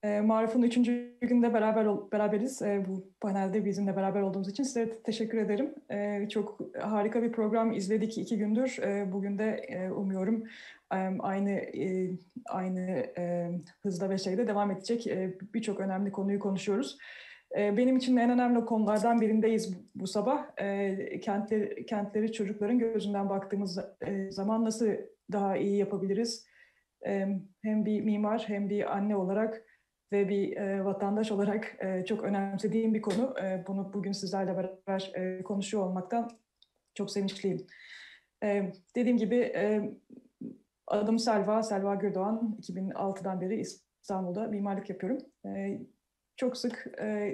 Maruf'un 3. günde beraberiz. Bu panelde bizimle beraber olduğunuz için size teşekkür ederim. Çok harika bir program izledik 2 gündür. Bugün de umuyorum aynı hızda ve şeyde devam edecek. Birçok önemli konuyu konuşuyoruz. Benim için en önemli konulardan birindeyiz bu sabah. Kentleri çocukların gözünden baktığımız zaman nasıl daha iyi yapabiliriz? Hem bir mimar hem bir anne olarak ve bir vatandaş olarak çok önemsediğim bir konu. Bunu bugün sizlerle beraber konuşuyor olmaktan çok sevinçliyim. Dediğim gibi adım Selva Gürdoğan. 2006'dan beri İstanbul'da mimarlık yapıyorum. Çok sık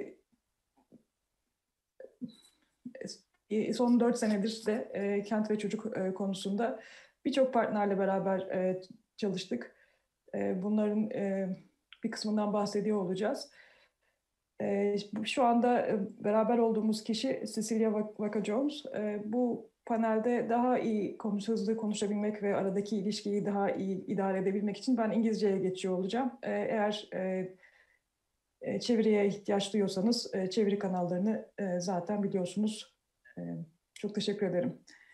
son 4 senedir de kent ve çocuk konusunda birçok partnerle beraber çalıştık. Bunların bir kısmından bahsediyor olacağız. Şu anda beraber olduğumuz kişi Cecilia Vaca-Jones. Bu panelde daha iyi hızlı konuşabilmek ve aradaki ilişkiyi daha iyi idare edebilmek için ben İngilizceye geçiyor olacağım. Eğer çeviriye ihtiyaç duyuyorsanız çeviri kanallarını zaten biliyorsunuz. Çok teşekkür ederim.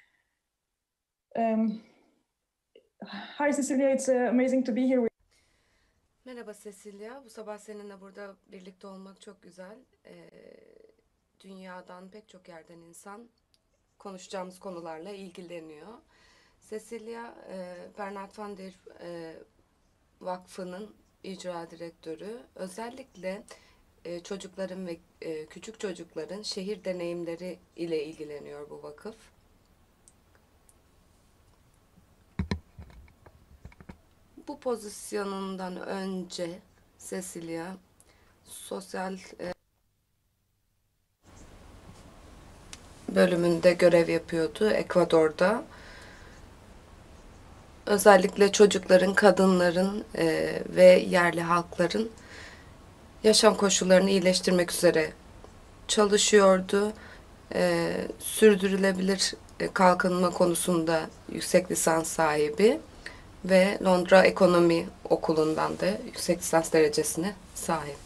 Hi Cecilia, it's amazing to be here. Merhaba Cecilia, bu sabah seninle burada birlikte olmak çok güzel. Dünyadan pek çok yerden insan konuşacağımız konularla ilgileniyor. Cecilia, Bernard van der Vakfı'nın icra direktörü. Özellikle çocukların ve küçük çocukların şehir deneyimleri ile ilgileniyor bu vakıf. Bu pozisyonundan önce Cecilia sosyal bölümünde görev yapıyordu Ekvador'da. Özellikle çocukların, kadınların ve yerli halkların yaşam koşullarını iyileştirmek üzere çalışıyordu. Sürdürülebilir kalkınma konusunda yüksek lisans sahibi ve Londra Ekonomi Okulu'ndan da yüksek lisans derecesine sahip.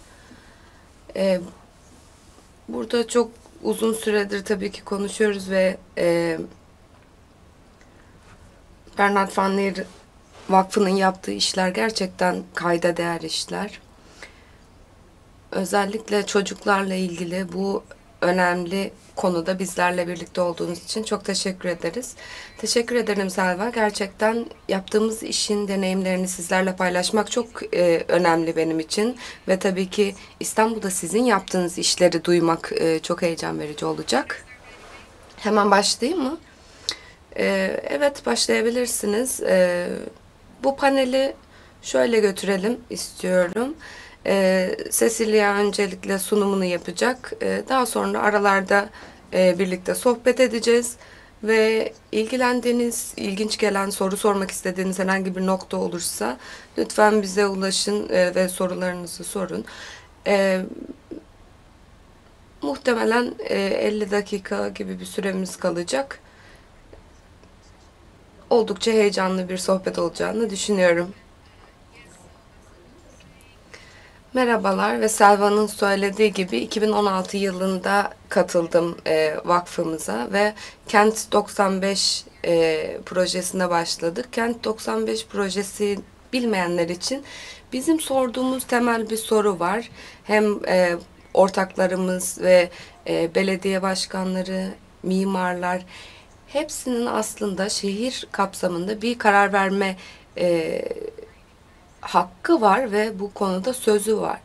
Burada çok uzun süredir tabii ki konuşuyoruz ve Bernard van der Vakfı'nın yaptığı işler gerçekten kayda değer işler. Özellikle çocuklarla ilgili bu önemli konuda bizlerle birlikte olduğunuz için çok teşekkür ederiz. Teşekkür ederim Selva. Gerçekten yaptığımız işin deneyimlerini sizlerle paylaşmak çok önemli benim için. Ve tabii ki İstanbul'da sizin yaptığınız işleri duymak çok heyecan verici olacak. Hemen başlayayım mı? Evet, başlayabilirsiniz. Bu paneli şöyle götürelim istiyorum. Cecilia öncelikle sunumunu yapacak. Daha sonra aralarda birlikte sohbet edeceğiz. Ve ilgilendiğiniz, ilginç gelen, soru sormak istediğiniz herhangi bir nokta olursa lütfen bize ulaşın ve sorularınızı sorun. Muhtemelen 50 dakika gibi bir süremiz kalacak. Oldukça heyecanlı bir sohbet olacağını düşünüyorum. Merhabalar ve Selva'nın söylediği gibi 2016 yılında katıldım vakfımıza ve Kent 95 projesine başladık. Kent 95 projesi bilmeyenler için bizim sorduğumuz temel bir soru var. Hem ortaklarımız ve belediye başkanları, mimarlar hepsinin aslında şehir kapsamında bir karar verme hakkı var ve bu konuda sözü var.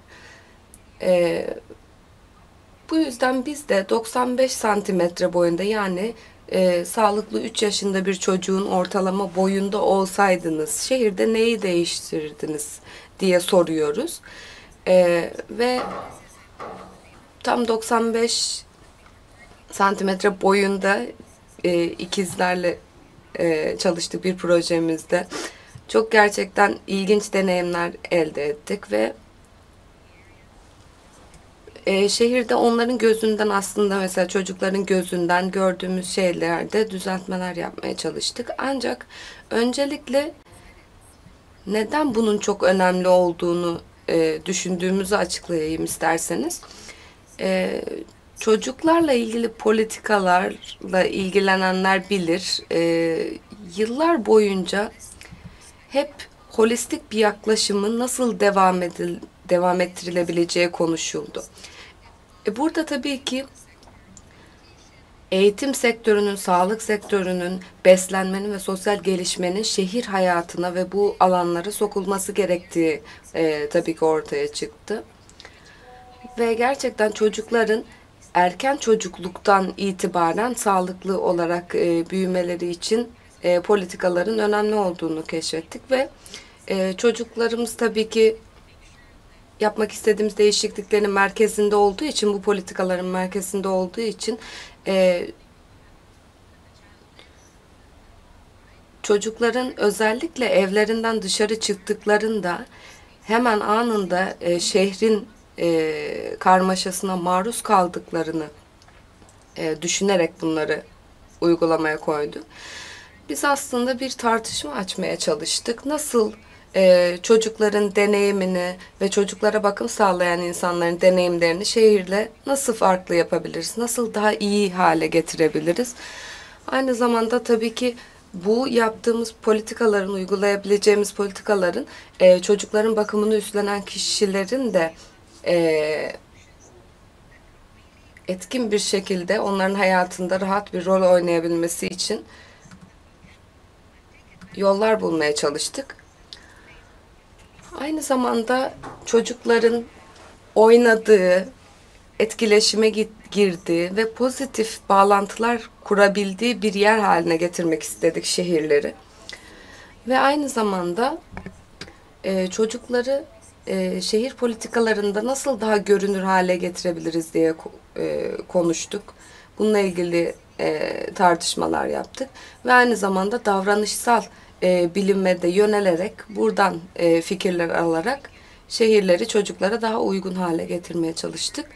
Bu yüzden biz de 95 santimetre boyunda yani sağlıklı 3 yaşında bir çocuğun ortalama boyunda olsaydınız şehirde neyi değiştirirdiniz diye soruyoruz. Ve tam 95 santimetre boyunda ikizlerle çalıştık bir projemizde. Çok gerçekten ilginç deneyimler elde ettik ve şehirde onların gözünden aslında mesela çocukların gözünden gördüğümüz şeylerde düzeltmeler yapmaya çalıştık. Ancak öncelikle neden bunun çok önemli olduğunu düşündüğümüzü açıklayayım isterseniz. E, Çocuklarla ilgili politikalarla ilgilenenler bilir. Yıllar boyunca hep holistik bir yaklaşımın nasıl devam ettirilebileceği konuşuldu. Burada tabii ki eğitim sektörünün, sağlık sektörünün, beslenmenin ve sosyal gelişmenin şehir hayatına ve bu alanlara sokulması gerektiği tabii ki ortaya çıktı. Ve gerçekten çocukların erken çocukluktan itibaren sağlıklı olarak büyümeleri için politikaların önemli olduğunu keşfettik ve çocuklarımız tabii ki yapmak istediğimiz değişikliklerin merkezinde olduğu için, bu politikaların merkezinde olduğu için çocukların özellikle evlerinden dışarı çıktıklarında hemen anında şehrin karmaşasına maruz kaldıklarını düşünerek bunları uygulamaya koydu. Biz aslında bir tartışma açmaya çalıştık. Nasıl çocukların deneyimini ve çocuklara bakım sağlayan insanların deneyimlerini şehirle nasıl farklı yapabiliriz? Nasıl daha iyi hale getirebiliriz? Aynı zamanda tabii ki bu yaptığımız politikaların, uygulayabileceğimiz politikaların çocukların bakımını üstlenen kişilerin de etkin bir şekilde onların hayatında rahat bir rol oynayabilmesi için yollar bulmaya çalıştık. Aynı zamanda çocukların oynadığı, etkileşime girdiği ve pozitif bağlantılar kurabildiği bir yer haline getirmek istedik şehirleri. Ve aynı zamanda çocukları şehir politikalarında nasıl daha görünür hale getirebiliriz diye konuştuk. Bununla ilgili tartışmalar yaptık. Ve aynı zamanda davranışsal bilime de yönelerek buradan fikirler alarak şehirleri çocuklara daha uygun hale getirmeye çalıştık.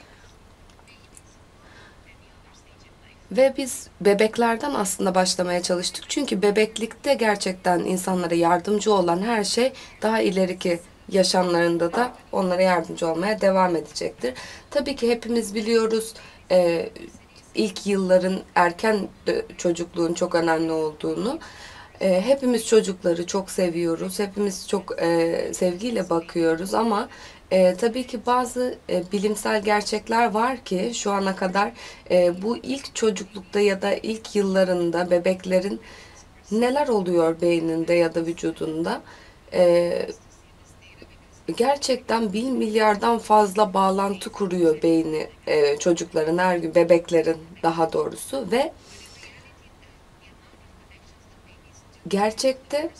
Ve biz bebeklerden aslında başlamaya çalıştık. Çünkü bebeklikte gerçekten insanlara yardımcı olan her şey daha ileriki yaşamlarında da onlara yardımcı olmaya devam edecektir. Tabii ki hepimiz biliyoruz ilk yılların erken çocukluğun çok önemli olduğunu. Hepimiz çocukları çok seviyoruz. Hepimiz çok sevgiyle bakıyoruz ama tabii ki bazı bilimsel gerçekler var ki şu ana kadar bu ilk çocuklukta ya da ilk yıllarında bebeklerin neler oluyor beyninde ya da vücudunda gerçekten 1 milyardan fazla bağlantı kuruyor beyni çocukların her gün, bebeklerin daha doğrusu ve gerçekte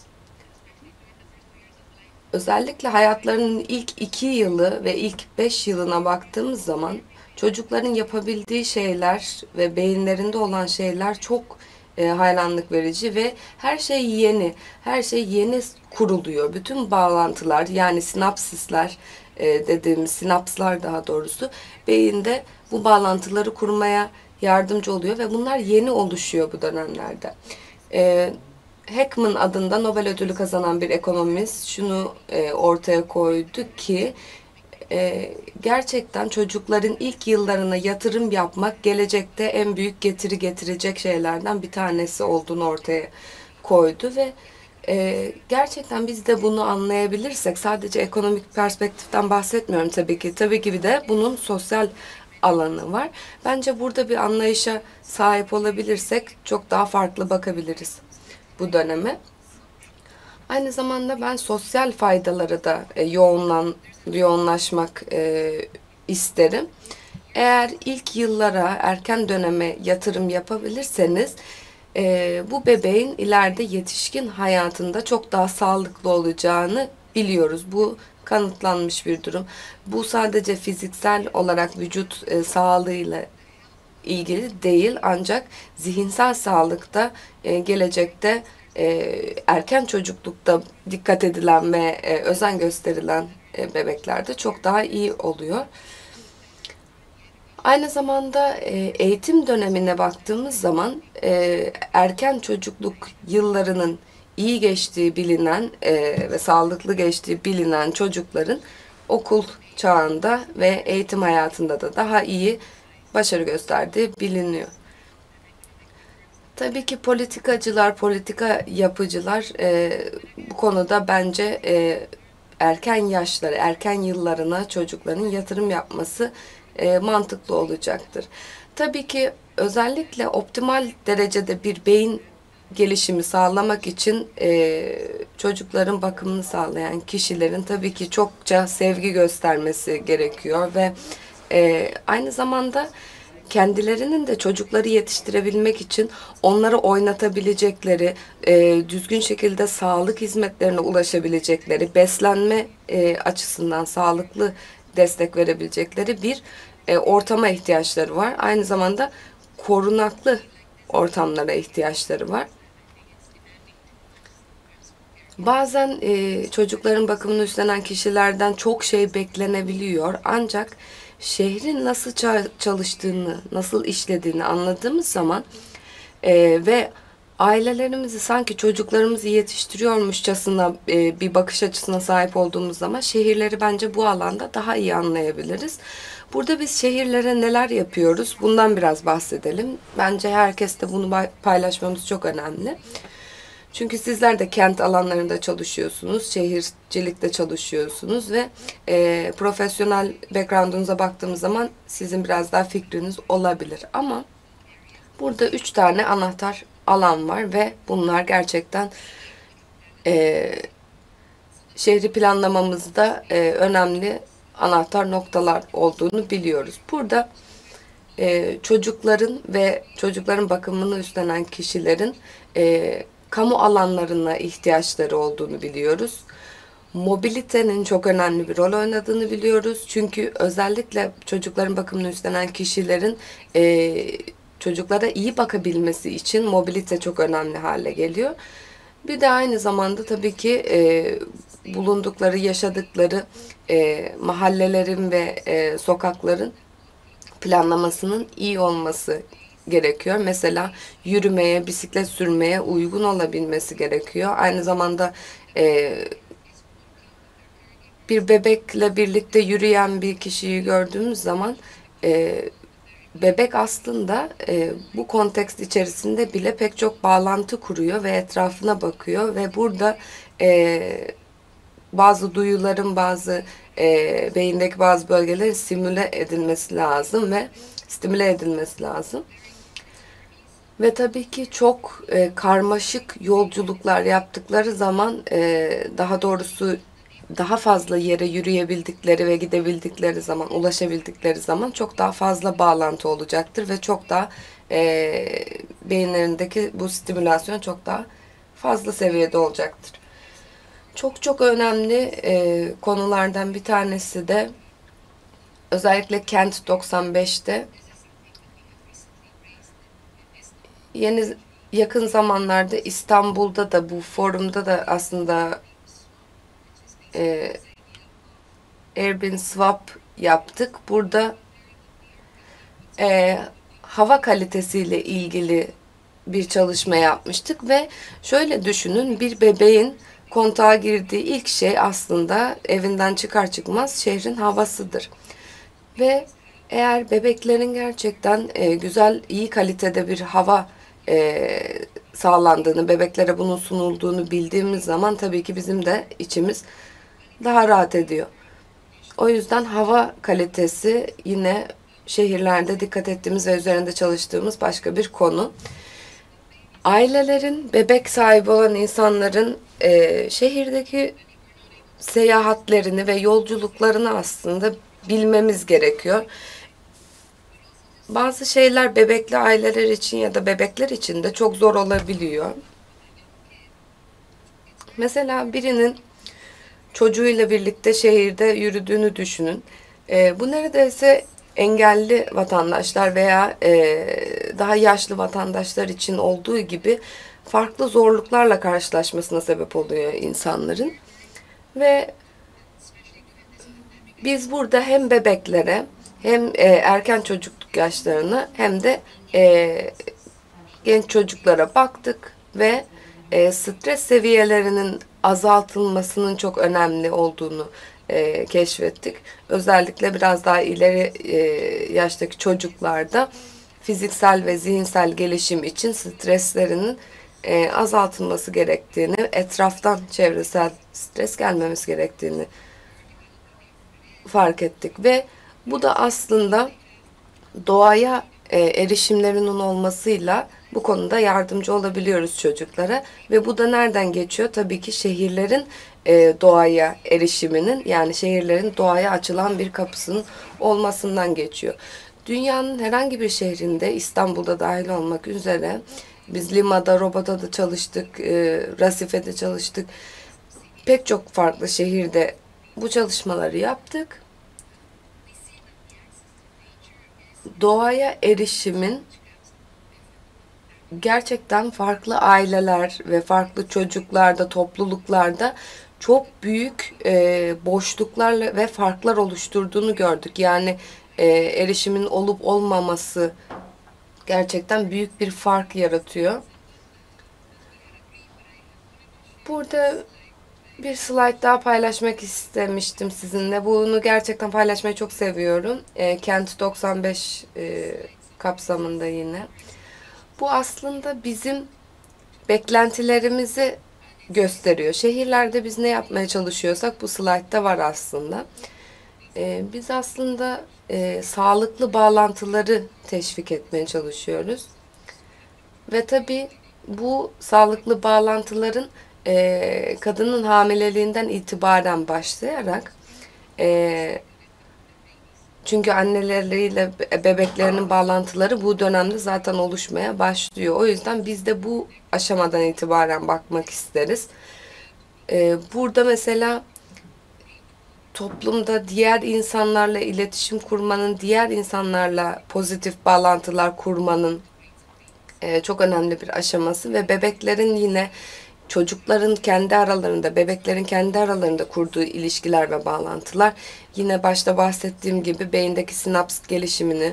özellikle hayatlarının ilk 2 yılı ve ilk 5 yılına baktığımız zaman çocukların yapabildiği şeyler ve beyinlerinde olan şeyler çok hayranlık verici ve her şey yeni. Her şey yeni kuruluyor. Bütün bağlantılar yani sinapsisler dediğimiz sinapslar daha doğrusu beyinde bu bağlantıları kurmaya yardımcı oluyor ve bunlar yeni oluşuyor bu dönemlerde. Heckman adında Nobel ödülü kazanan bir ekonomist şunu ortaya koydu ki gerçekten çocukların ilk yıllarına yatırım yapmak gelecekte en büyük getiri getirecek şeylerden bir tanesi olduğunu ortaya koydu ve gerçekten biz de bunu anlayabilirsek sadece ekonomik perspektiften bahsetmiyorum tabii ki. Tabii ki bir de bunun sosyal alanı var. Bence burada bir anlayışa sahip olabilirsek çok daha farklı bakabiliriz bu döneme. Aynı zamanda ben sosyal faydaları da yoğunlaşmak isterim. Eğer ilk yıllara, erken döneme yatırım yapabilirseniz bu bebeğin ileride yetişkin hayatında çok daha sağlıklı olacağını biliyoruz. Bu kanıtlanmış bir durum. Bu sadece fiziksel olarak vücut sağlığıyla ilgili değil ancak zihinsel sağlıkta gelecekte erken çocuklukta dikkat edilen ve özen gösterilen bebeklerde çok daha iyi oluyor. Aynı zamanda eğitim dönemine baktığımız zaman erken çocukluk yıllarının iyi geçtiği bilinen ve sağlıklı geçtiği bilinen çocukların okul çağında ve eğitim hayatında da daha iyi başarı gösterdiği biliniyor. Tabii ki politikacılar, politika yapıcılar bu konuda bence erken yaşları, erken yıllarına çocukların yatırım yapması mantıklı olacaktır. Tabii ki özellikle optimal derecede bir beyin gelişimi sağlamak için çocukların bakımını sağlayan kişilerin tabii ki çokça sevgi göstermesi gerekiyor ve aynı zamanda kendilerinin de çocukları yetiştirebilmek için onları oynatabilecekleri, düzgün şekilde sağlık hizmetlerine ulaşabilecekleri, beslenme açısından sağlıklı destek verebilecekleri bir ortama ihtiyaçları var. Aynı zamanda korunaklı ortamlara ihtiyaçları var. Bazen çocukların bakımını üstlenen kişilerden çok şey beklenebiliyor. Ancak şehrin nasıl çalıştığını, nasıl işlediğini anladığımız zaman ve ailelerimizi sanki çocuklarımızı yetiştiriyormuşçasına bir bakış açısına sahip olduğumuz zaman şehirleri bence bu alanda daha iyi anlayabiliriz. Burada biz şehirlere neler yapıyoruz? Bundan biraz bahsedelim. Bence herkesle bunu paylaşmamız çok önemli. Çünkü sizler de kent alanlarında çalışıyorsunuz, şehircilikte çalışıyorsunuz ve profesyonel background'unuza baktığımız zaman sizin biraz daha fikriniz olabilir. Ama burada 3 tane anahtar alan var ve bunlar gerçekten şehri planlamamızda önemli anahtar noktalar olduğunu biliyoruz. Burada çocukların ve çocukların bakımını üstlenen kişilerin kamu alanlarına ihtiyaçları olduğunu biliyoruz. Mobilitenin çok önemli bir rol oynadığını biliyoruz. Çünkü özellikle çocukların bakımını üstlenen kişilerin çocuklara iyi bakabilmesi için mobilite çok önemli hale geliyor. Bir de aynı zamanda tabii ki bulundukları, yaşadıkları mahallelerin ve sokakların planlamasının iyi olması gerekiyor. Mesela yürümeye, bisiklet sürmeye uygun olabilmesi gerekiyor. Aynı zamanda bir bebekle birlikte yürüyen bir kişiyi gördüğümüz zaman bebek aslında bu kontekst içerisinde bile pek çok bağlantı kuruyor ve etrafına bakıyor ve burada bazı duyuların, bazı beyindeki bazı bölgelerin simüle edilmesi lazım ve stimüle edilmesi lazım. Ve tabii ki çok karmaşık yolculuklar yaptıkları zaman daha doğrusu daha fazla yere yürüyebildikleri ve gidebildikleri zaman, ulaşabildikleri zaman çok daha fazla bağlantı olacaktır ve çok daha beyinlerindeki bu stimülasyon çok daha fazla seviyede olacaktır. Çok çok önemli konulardan bir tanesi de özellikle Kent 95'te yakın zamanlarda İstanbul'da da bu forumda da aslında Airbnb Swap yaptık. Burada hava kalitesiyle ilgili bir çalışma yapmıştık ve şöyle düşünün, bir bebeğin kontağa girdiği ilk şey aslında evinden çıkar çıkmaz şehrin havasıdır. Ve eğer bebeklerin gerçekten güzel, iyi kalitede bir hava sağlandığını, bebeklere bunun sunulduğunu bildiğimiz zaman tabii ki bizim de içimiz daha rahat ediyor. O yüzden hava kalitesi yine şehirlerde dikkat ettiğimiz ve üzerinde çalıştığımız başka bir konu. Ailelerin, bebek sahibi olan insanların şehirdeki seyahatlerini ve yolculuklarını aslında bilmemiz gerekiyor. Bazı şeyler bebekli aileler için ya da bebekler için de çok zor olabiliyor. Mesela birinin çocuğuyla birlikte şehirde yürüdüğünü düşünün. Bu neredeyse engelli vatandaşlar veya daha yaşlı vatandaşlar için olduğu gibi farklı zorluklarla karşılaşmasına sebep oluyor insanların. Ve biz burada hem bebeklere hem erken çocukluk yaşlarına hem de genç çocuklara baktık ve stres seviyelerinin azaltılmasının çok önemli olduğunu keşfettik. Özellikle biraz daha ileri yaştaki çocuklarda fiziksel ve zihinsel gelişim için streslerinin azaltılması gerektiğini, etraftan çevresel stres gelmemesi gerektiğini fark ettik ve bu da aslında doğaya erişimlerinin olmasıyla bu konuda yardımcı olabiliyoruz çocuklara ve bu da nereden geçiyor? Tabii ki şehirlerin doğaya erişiminin, yani şehirlerin doğaya açılan bir kapısının olmasından geçiyor. Dünyanın herhangi bir şehrinde, İstanbul'da dahil olmak üzere, biz Lima'da, Robota'da da çalıştık, Rasife'de çalıştık. Pek çok farklı şehirde bu çalışmaları yaptık. Doğaya erişimin gerçekten farklı aileler ve farklı çocuklarda, topluluklarda çok büyük boşluklarla ve farklar oluşturduğunu gördük. Yani erişimin olup olmaması gerçekten büyük bir fark yaratıyor. Burada bir slide daha paylaşmak istemiştim sizinle. Bunu gerçekten paylaşmayı çok seviyorum. Kent 95 kapsamında yine. Bu aslında bizim beklentilerimizi gösteriyor. Şehirlerde biz ne yapmaya çalışıyorsak bu slaytta var aslında. Biz aslında sağlıklı bağlantıları teşvik etmeye çalışıyoruz. Ve tabii bu sağlıklı bağlantıların kadının hamileliğinden itibaren başlayarak çünkü anneleriyle bebeklerinin bağlantıları bu dönemde zaten oluşmaya başlıyor. O yüzden biz de bu aşamadan itibaren bakmak isteriz. Burada mesela toplumda diğer insanlarla iletişim kurmanın, diğer insanlarla pozitif bağlantılar kurmanın çok önemli bir aşaması ve bebeklerin yine çocukların kendi aralarında, bebeklerin kendi aralarında kurduğu ilişkiler ve bağlantılar yine başta bahsettiğim gibi beyindeki sinaps gelişimini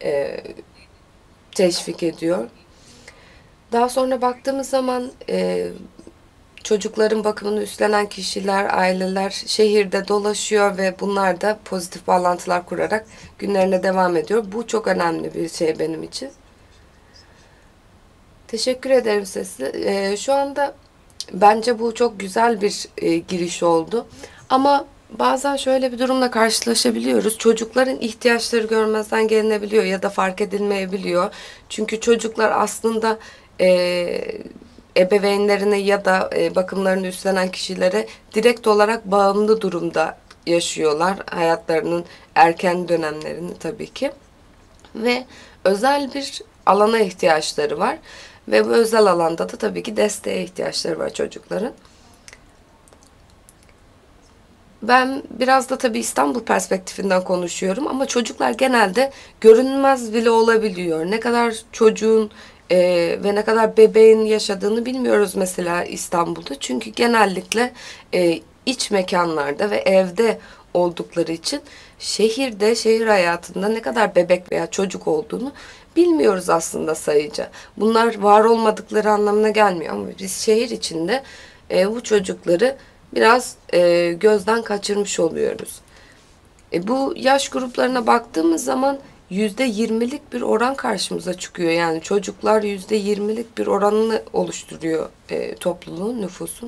teşvik ediyor. Daha sonra baktığımız zaman çocukların bakımını üstlenen kişiler, aileler şehirde dolaşıyor ve bunlar da pozitif bağlantılar kurarak günlerine devam ediyor. Bu çok önemli bir şey benim için. Teşekkür ederim Sesli. Şu anda bence bu çok güzel bir giriş oldu. Ama bazen şöyle bir durumla karşılaşabiliyoruz. Çocukların ihtiyaçları görmezden gelinebiliyor ya da fark edilmeyebiliyor. Çünkü çocuklar aslında ebeveynlerine ya da bakımlarını üstlenen kişilere direkt olarak bağımlı durumda yaşıyorlar. Hayatlarının erken dönemlerini tabii ki. Ve özel bir alana ihtiyaçları var. Ve bu özel alanda da tabii ki desteğe ihtiyaçları var çocukların. Ben biraz da tabii İstanbul perspektifinden konuşuyorum ama çocuklar genelde görünmez bile olabiliyor. Ne kadar çocuğun ve ne kadar bebeğin yaşadığını bilmiyoruz mesela İstanbul'da. Çünkü genellikle iç mekanlarda ve evde oldukları için şehirde, şehir hayatında ne kadar bebek veya çocuk olduğunu bilmiyoruz aslında sayıca. Bunlar var olmadıkları anlamına gelmiyor ama biz şehir içinde bu çocukları biraz gözden kaçırmış oluyoruz. Bu yaş gruplarına baktığımız zaman %20'lik bir oran karşımıza çıkıyor. Yani çocuklar %20'lik bir oranını oluşturuyor topluluğun, nüfusun.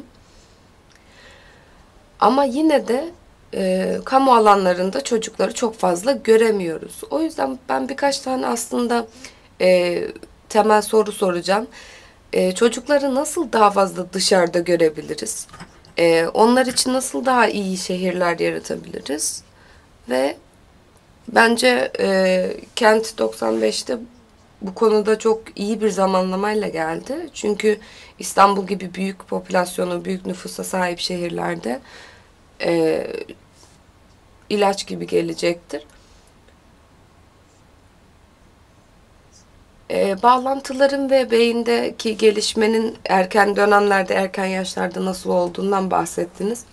Ama yine de kamu alanlarında çocukları çok fazla göremiyoruz. O yüzden ben birkaç tane aslında temel soru soracağım. Çocukları nasıl daha fazla dışarıda görebiliriz? Onlar için nasıl daha iyi şehirler yaratabiliriz? Ve bence Kent 95'te bu konuda çok iyi bir zamanlamayla geldi. Çünkü İstanbul gibi büyük popülasyonu, büyük nüfusa sahip şehirlerde ilaç gibi gelecektir. Bağlantıların ve beyindeki gelişmenin erken dönemlerde, erken yaşlarda nasıl olduğundan bahsettiniz.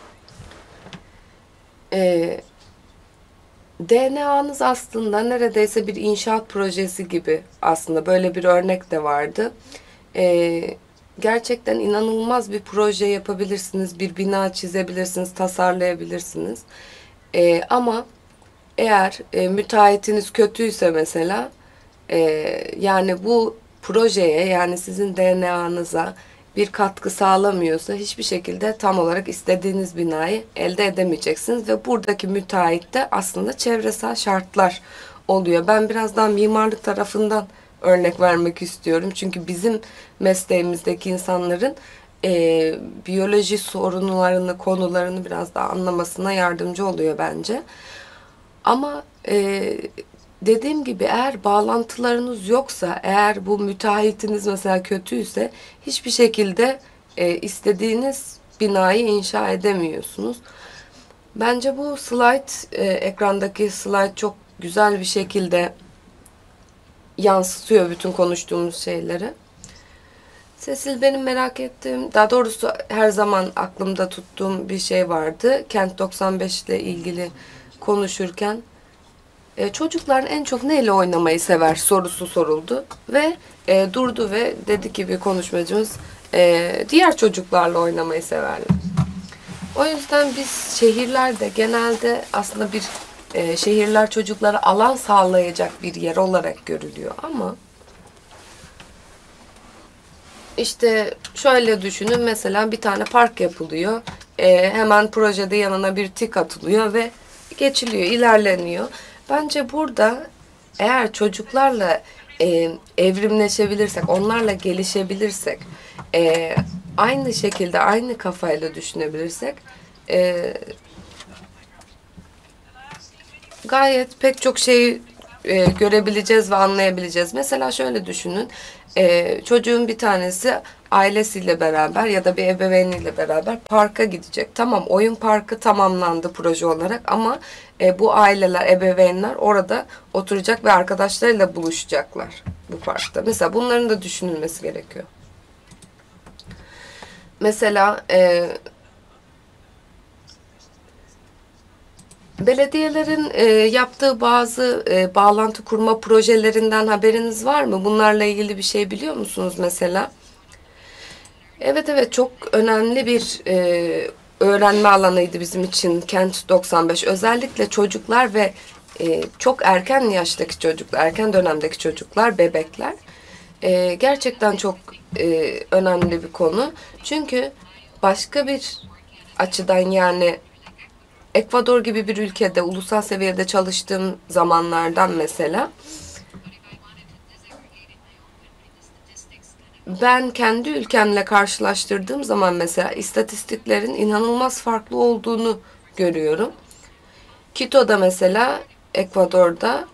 DNA'nız aslında neredeyse bir inşaat projesi gibi aslında böyle bir örnek de vardı. gerçekten inanılmaz bir proje yapabilirsiniz, bir bina çizebilirsiniz, tasarlayabilirsiniz. Ama eğer müteahhitiniz kötüyse mesela, yani bu projeye, yani sizin DNA'nıza bir katkı sağlamıyorsa hiçbir şekilde tam olarak istediğiniz binayı elde edemeyeceksiniz ve buradaki müteahhit de aslında çevresel şartlar oluyor. Ben birazdan mimarlık tarafından örnek vermek istiyorum. Çünkü bizim mesleğimizdeki insanların biyoloji sorunlarını, konularını biraz daha anlamasına yardımcı oluyor bence. Ama dediğim gibi, eğer bağlantılarınız yoksa, eğer bu müteahhitiniz mesela kötüyse hiçbir şekilde istediğiniz binayı inşa edemiyorsunuz. Bence bu slide, ekrandaki slide çok güzel bir şekilde yansıtıyor bütün konuştuğumuz şeyleri. Sesil, benim merak ettiğim, daha doğrusu her zaman aklımda tuttuğum bir şey vardı. Kent 95 ile ilgili konuşurken çocuklar en çok neyle oynamayı sever sorusu soruldu ve durdu ve dedi ki bir konuşmacımız, diğer çocuklarla oynamayı severler. O yüzden biz şehirlerde genelde aslında şehirler çocuklara alan sağlayacak bir yer olarak görülüyor ama İşte şöyle düşünün, mesela bir tane park yapılıyor. Hemen projede yanına bir tik atılıyor ve geçiliyor, ilerleniyor. Bence burada eğer çocuklarla evrimleşebilirsek, onlarla gelişebilirsek, aynı şekilde, aynı kafayla düşünebilirsek, e, gayet pek çok şeyi görebileceğiz ve anlayabileceğiz. Mesela şöyle düşünün. Çocuğun bir tanesi ailesiyle beraber ya da bir ebeveyniyle beraber parka gidecek. Tamam, oyun parkı tamamlandı proje olarak ama bu aileler, ebeveynler orada oturacak ve arkadaşlarıyla buluşacaklar bu parkta. Mesela bunların da düşünülmesi gerekiyor. Mesela belediyelerin yaptığı bazı bağlantı kurma projelerinden haberiniz var mı? Bunlarla ilgili bir şey biliyor musunuz mesela? Evet, evet, çok önemli bir öğrenme alanıydı bizim için Kent 95. Özellikle çocuklar ve çok erken yaştaki çocuklar, erken dönemdeki çocuklar, bebekler. Gerçekten çok önemli bir konu. Çünkü başka bir açıdan, yani Ekvador gibi bir ülkede ulusal seviyede çalıştığım zamanlardan mesela ben kendi ülkemle karşılaştırdığım zaman mesela istatistiklerin inanılmaz farklı olduğunu görüyorum. Quito'da mesela, Ekvador'da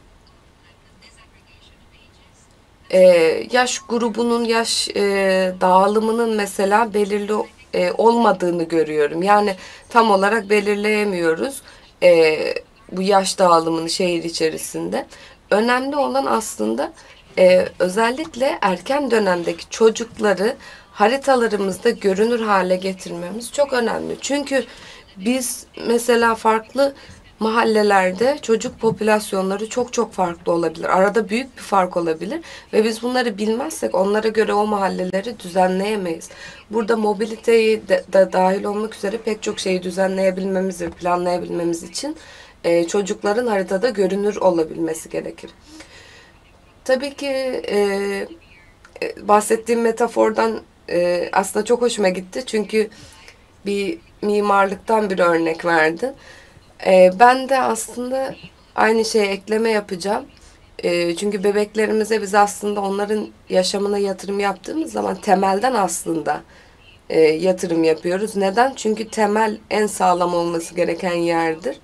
yaş grubunun, yaş dağılımının mesela belirli olmadığını görüyorum. Yani tam olarak belirleyemiyoruz bu yaş dağılımını şehir içerisinde. Önemli olan aslında özellikle erken dönemdeki çocukları haritalarımızda görünür hale getirmemiz çok önemli. Çünkü biz mesela farklı mahallelerde çocuk popülasyonları çok çok farklı olabilir. Arada büyük bir fark olabilir ve biz bunları bilmezsek onlara göre o mahalleleri düzenleyemeyiz. Burada mobiliteyi de dahil olmak üzere pek çok şeyi düzenleyebilmemiz ve planlayabilmemiz için çocukların haritada görünür olabilmesi gerekir. Tabii ki bahsettiğim metafordan aslında çok hoşuma gitti. Çünkü bir mimarlıktan bir örnek verdi. Ben de aslında aynı şeye ekleme yapacağım. Çünkü bebeklerimize biz aslında onların yaşamına yatırım yaptığımız zaman temelden aslında yatırım yapıyoruz. Neden? Çünkü temel en sağlam olması gereken yerdir.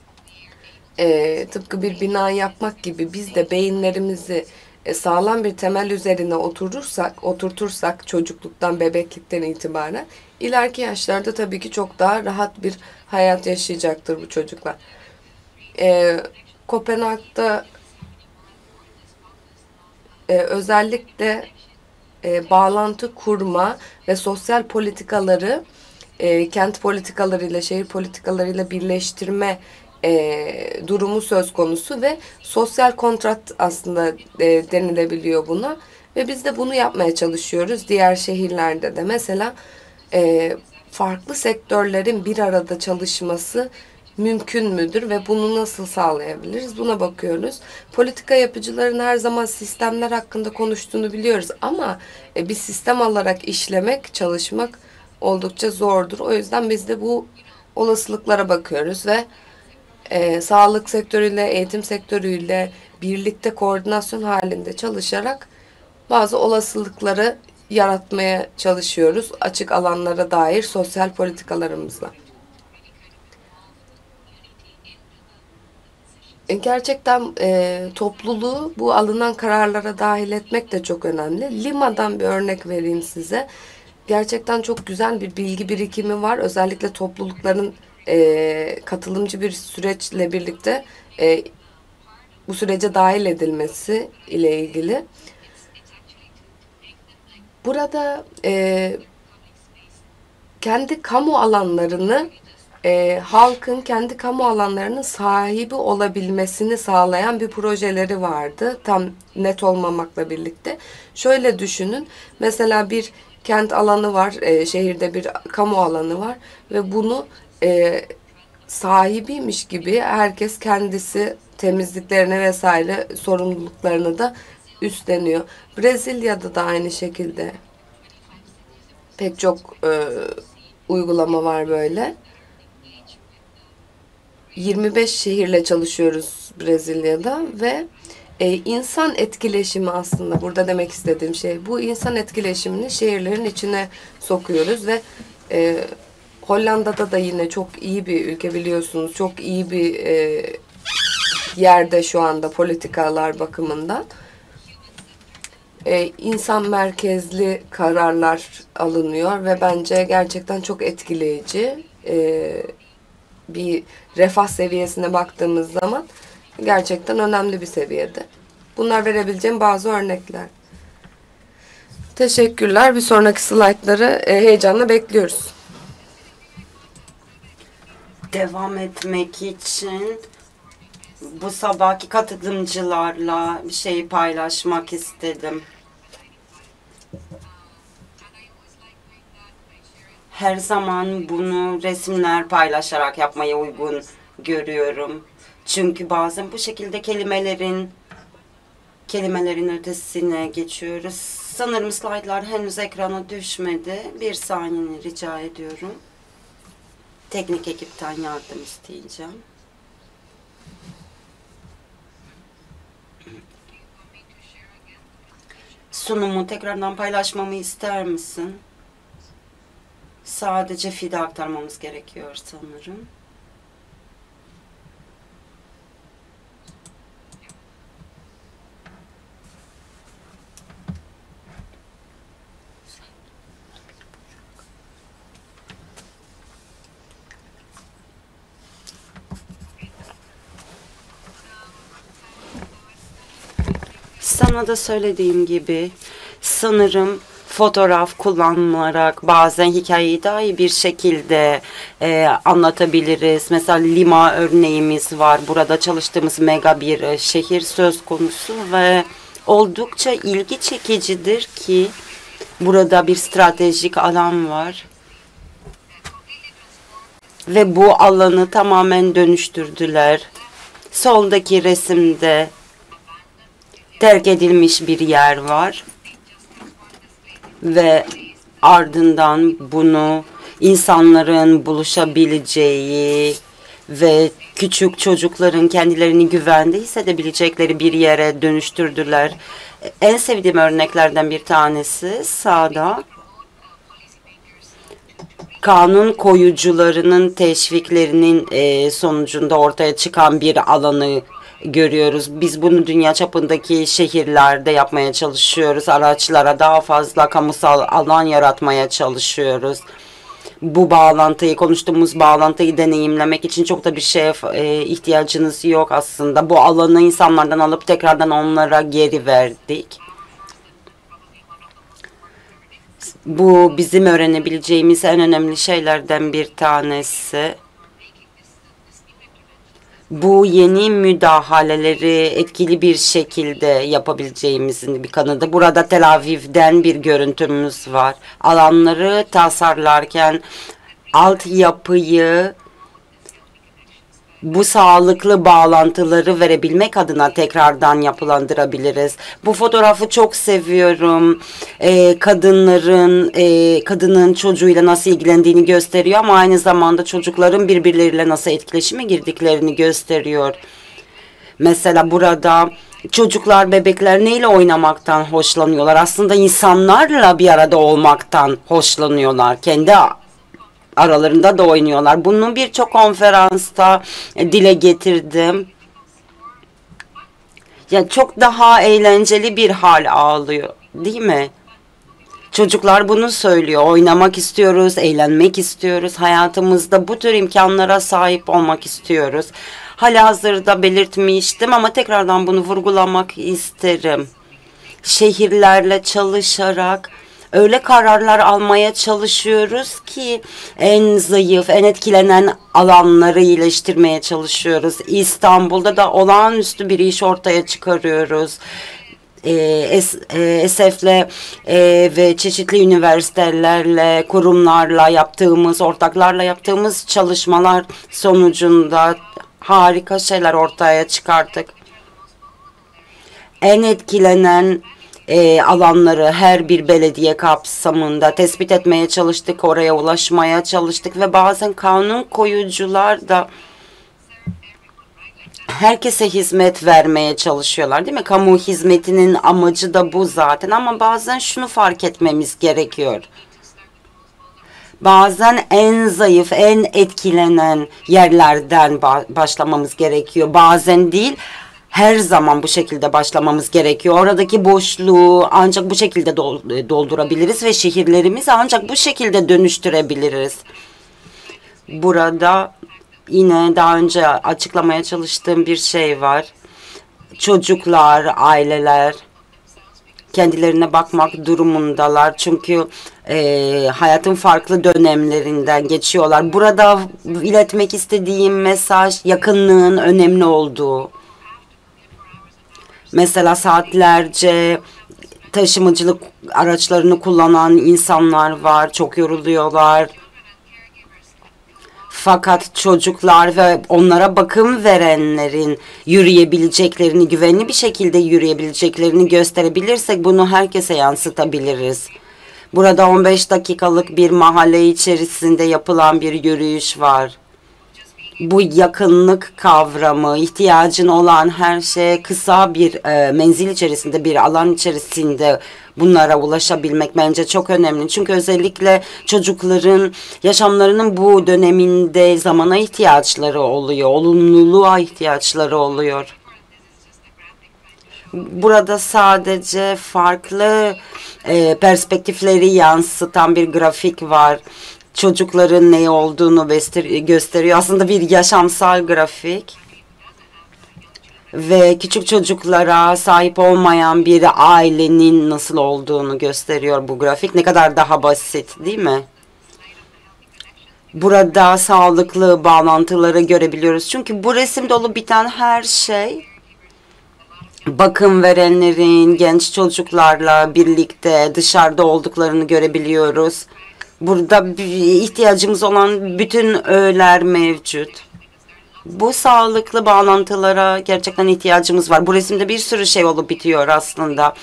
Tıpkı bir bina yapmak gibi biz de beyinlerimizi sağlam bir temel üzerine oturtursak çocukluktan, bebeklikten itibaren ileriki yaşlarda tabii ki çok daha rahat bir hayat yaşayacaktır bu çocuklar. E, Kopenhag'da özellikle bağlantı kurma ve sosyal politikaları kent politikalarıyla, şehir politikalarıyla birleştirme durumu söz konusu ve sosyal kontrat aslında denilebiliyor buna. Ve biz de bunu yapmaya çalışıyoruz diğer şehirlerde de. Mesela farklı sektörlerin bir arada çalışması mümkün müdür ve bunu nasıl sağlayabiliriz? Buna bakıyoruz. Politika yapıcıların her zaman sistemler hakkında konuştuğunu biliyoruz ama bir sistem olarak işlemek, çalışmak oldukça zordur. O yüzden biz de bu olasılıklara bakıyoruz ve sağlık sektörüyle, eğitim sektörüyle birlikte koordinasyon halinde çalışarak bazı olasılıkları yaratmaya çalışıyoruz açık alanlara dair sosyal politikalarımızla. Gerçekten topluluğu bu alınan kararlara dahil etmek de çok önemli. Lima'dan bir örnek vereyim size. Gerçekten çok güzel bir bilgi birikimi var. Özellikle toplulukların katılımcı bir süreçle birlikte bu sürece dahil edilmesi ile ilgili. Burada kendi kamu alanlarını halkın kendi kamu alanlarının sahibi olabilmesini sağlayan bir projeleri vardı. Tam net olmamakla birlikte. Şöyle düşünün. Mesela bir kent alanı var. Şehirde bir kamu alanı var. Ve bunu sahibiymiş gibi herkes kendisi temizliklerini vesaire sorumluluklarını da üstleniyor. Brezilya'da da aynı şekilde pek çok uygulama var böyle. 25 şehirle çalışıyoruz Brezilya'da ve insan etkileşimi aslında burada demek istediğim şey. Bu insan etkileşimini şehirlerin içine sokuyoruz ve Hollanda'da da yine çok iyi bir ülke biliyorsunuz. Çok iyi bir yerde şu anda politikalar bakımından. İnsan merkezli kararlar alınıyor ve bence gerçekten çok etkileyici. Bir refah seviyesine baktığımız zaman gerçekten önemli bir seviyede. Bunlar verebileceğim bazı örnekler. Teşekkürler. Bir sonraki slaytları heyecanla bekliyoruz. Devam etmek için bu sabahki katılımcılarla bir şeyi paylaşmak istedim. Her zaman bunu resimler paylaşarak yapmayı uygun görüyorum. Çünkü bazen bu şekilde kelimelerin ötesine geçiyoruz. Sanırım slaytlar henüz ekrana düşmedi. Bir saniye rica ediyorum. Teknik ekipten yardım isteyeceğim. Sunumu tekrardan paylaşmamı ister misin? Sadece feed'e aktarmamız gerekiyor sanırım. Sana da söylediğim gibi sanırım fotoğraf kullanılarak bazen hikayeyi daha iyi bir şekilde anlatabiliriz. Mesela Lima örneğimiz var. Burada çalıştığımız mega bir şehir söz konusu ve oldukça ilgi çekicidir ki burada bir stratejik alan var. Ve bu alanı tamamen dönüştürdüler. Soldaki resimde terk edilmiş bir yer var. Ve ardından bunu insanların buluşabileceği ve küçük çocukların kendilerini güvende hissedebilecekleri bir yere dönüştürdüler. En sevdiğim örneklerden bir tanesi sağda. Kanun koyucularının teşviklerinin sonucunda ortaya çıkan bir alanı görüyoruz. Biz bunu dünya çapındaki şehirlerde yapmaya çalışıyoruz. Araçlara daha fazla kamusal alan yaratmaya çalışıyoruz. Bu bağlantıyı, konuştuğumuz bağlantıyı deneyimlemek için çok da bir şeye ihtiyacınız yok aslında. Bu alanı insanlardan alıp tekrardan onlara geri verdik. Bu bizim öğrenebileceğimiz en önemli şeylerden bir tanesi. bu yeni müdahaleleri etkili bir şekilde yapabileceğimizin bir kanıtı. Burada Tel Aviv'den bir görüntümüz var. Alanları tasarlarken altyapıyı bu sağlıklı bağlantıları verebilmek adına tekrardan yapılandırabiliriz. Bu fotoğrafı çok seviyorum. Kadının çocuğuyla nasıl ilgilendiğini gösteriyor ama aynı zamanda çocukların birbirleriyle nasıl etkileşime girdiklerini gösteriyor. Mesela burada çocuklar, bebekler neyle oynamaktan hoşlanıyorlar? Aslında insanlarla bir arada olmaktan hoşlanıyorlar. Kendi aralarında da oynuyorlar. Bunu birçok konferansta dile getirdim. Yani çok daha eğlenceli bir hal alıyor, değil mi? Çocuklar bunu söylüyor. Oynamak istiyoruz, eğlenmek istiyoruz. Hayatımızda bu tür imkanlara sahip olmak istiyoruz. Halihazırda belirtmiştim ama tekrardan bunu vurgulamak isterim. Şehirlerle çalışarak öyle kararlar almaya çalışıyoruz ki en zayıf, en etkilenen alanları iyileştirmeye çalışıyoruz. İstanbul'da da olağanüstü bir iş ortaya çıkarıyoruz. ESEF'le ve çeşitli üniversitelerle, kurumlarla yaptığımız, ortaklarla yaptığımız çalışmalar sonucunda harika şeyler ortaya çıkarttık. En etkilenen alanları her bir belediye kapsamında tespit etmeye çalıştık, oraya ulaşmaya çalıştık ve bazen kanun koyucular da herkese hizmet vermeye çalışıyorlar, değil mi? Kamu hizmetinin amacı da bu zaten ama bazen şunu fark etmemiz gerekiyor. Bazen en zayıf, en etkilenen yerlerden başlamamız gerekiyor. Bazen değil, her zaman bu şekilde başlamamız gerekiyor. Oradaki boşluğu ancak bu şekilde doldurabiliriz ve şehirlerimizi ancak bu şekilde dönüştürebiliriz. Burada yine daha önce açıklamaya çalıştığım bir şey var. Çocuklar, aileler kendilerine bakmak durumundalar. Çünkü hayatın farklı dönemlerinden geçiyorlar. Burada iletmek istediğim mesaj yakınlığın önemli olduğu. Mesela saatlerce taşımacılık araçlarını kullanan insanlar var. Çok yoruluyorlar. Fakat çocuklar ve onlara bakım verenlerin yürüyebileceklerini, güvenli bir şekilde yürüyebileceklerini gösterebilirsek bunu herkese yansıtabiliriz. Burada 15 dakikalık bir mahalle içerisinde yapılan bir yürüyüş var. Bu yakınlık kavramı, ihtiyacın olan her şeye kısa bir menzil içerisinde, bir alan içerisinde bunlara ulaşabilmek bence çok önemli. Çünkü özellikle çocukların yaşamlarının bu döneminde zamana ihtiyaçları oluyor, olumluluğa ihtiyaçları oluyor. Burada sadece farklı perspektifleri yansıtan bir grafik var. Çocukların ne olduğunu gösteriyor. Aslında bir yaşamsal grafik. Ve küçük çocuklara sahip olmayan bir ailenin nasıl olduğunu gösteriyor bu grafik. Ne kadar daha basit, değil mi? Burada sağlıklı bağlantıları görebiliyoruz. Çünkü bu resimde olup biten her şey bakım verenlerin genç çocuklarla birlikte dışarıda olduklarını görebiliyoruz. Burada ihtiyacımız olan bütün öğeler mevcut. Bu sağlıklı bağlantılara gerçekten ihtiyacımız var. Bu resimde bir sürü şey olup bitiyor aslında.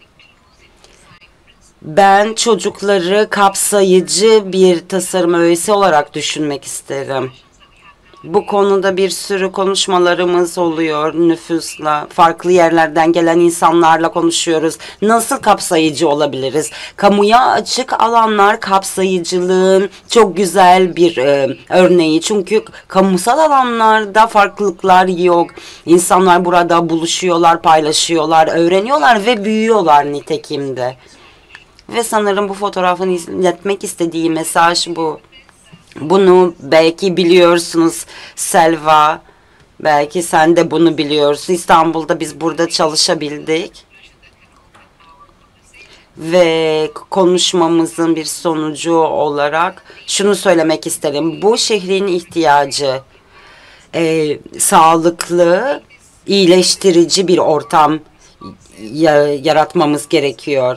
Ben çocukları kapsayıcı bir tasarım öğesi olarak düşünmek isterim. Bu konuda bir sürü konuşmalarımız oluyor nüfusla, farklı yerlerden gelen insanlarla konuşuyoruz. Nasıl kapsayıcı olabiliriz? Kamuya açık alanlar kapsayıcılığın çok güzel bir örneği. Çünkü kamusal alanlarda farklılıklar yok. İnsanlar burada buluşuyorlar, paylaşıyorlar, öğreniyorlar ve büyüyorlar nitekim de. Ve sanırım bu fotoğrafın iletmek istediği mesaj bu. Bunu belki biliyorsunuz Selva. Belki sen de bunu biliyorsun. İstanbul'da biz burada çalışabildik. Ve konuşmamızın bir sonucu olarak şunu söylemek isterim. Bu şehrin ihtiyacı sağlıklı, iyileştirici bir ortam yaratmamız gerekiyor.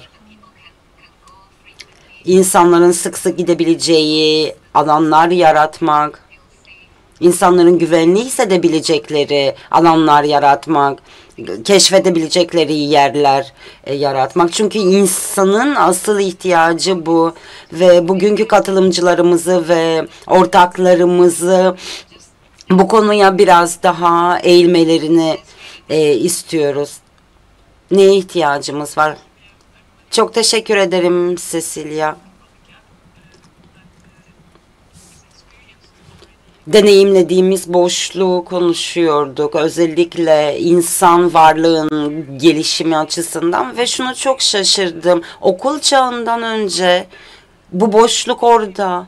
İnsanların sık sık gidebileceği alanlar yaratmak, insanların güvenli hissedebilecekleri alanlar yaratmak, keşfedebilecekleri yerler yaratmak. Çünkü insanın asıl ihtiyacı bu ve bugünkü katılımcılarımızı ve ortaklarımızı bu konuya biraz daha eğilmelerini istiyoruz. Neye ihtiyacımız var? Çok teşekkür ederim Cecilia. Deneyimlediğimiz boşluğu konuşuyorduk. Özellikle insan varlığının gelişimi açısından ve şunu çok şaşırdım. Okul çağından önce bu boşluk orada.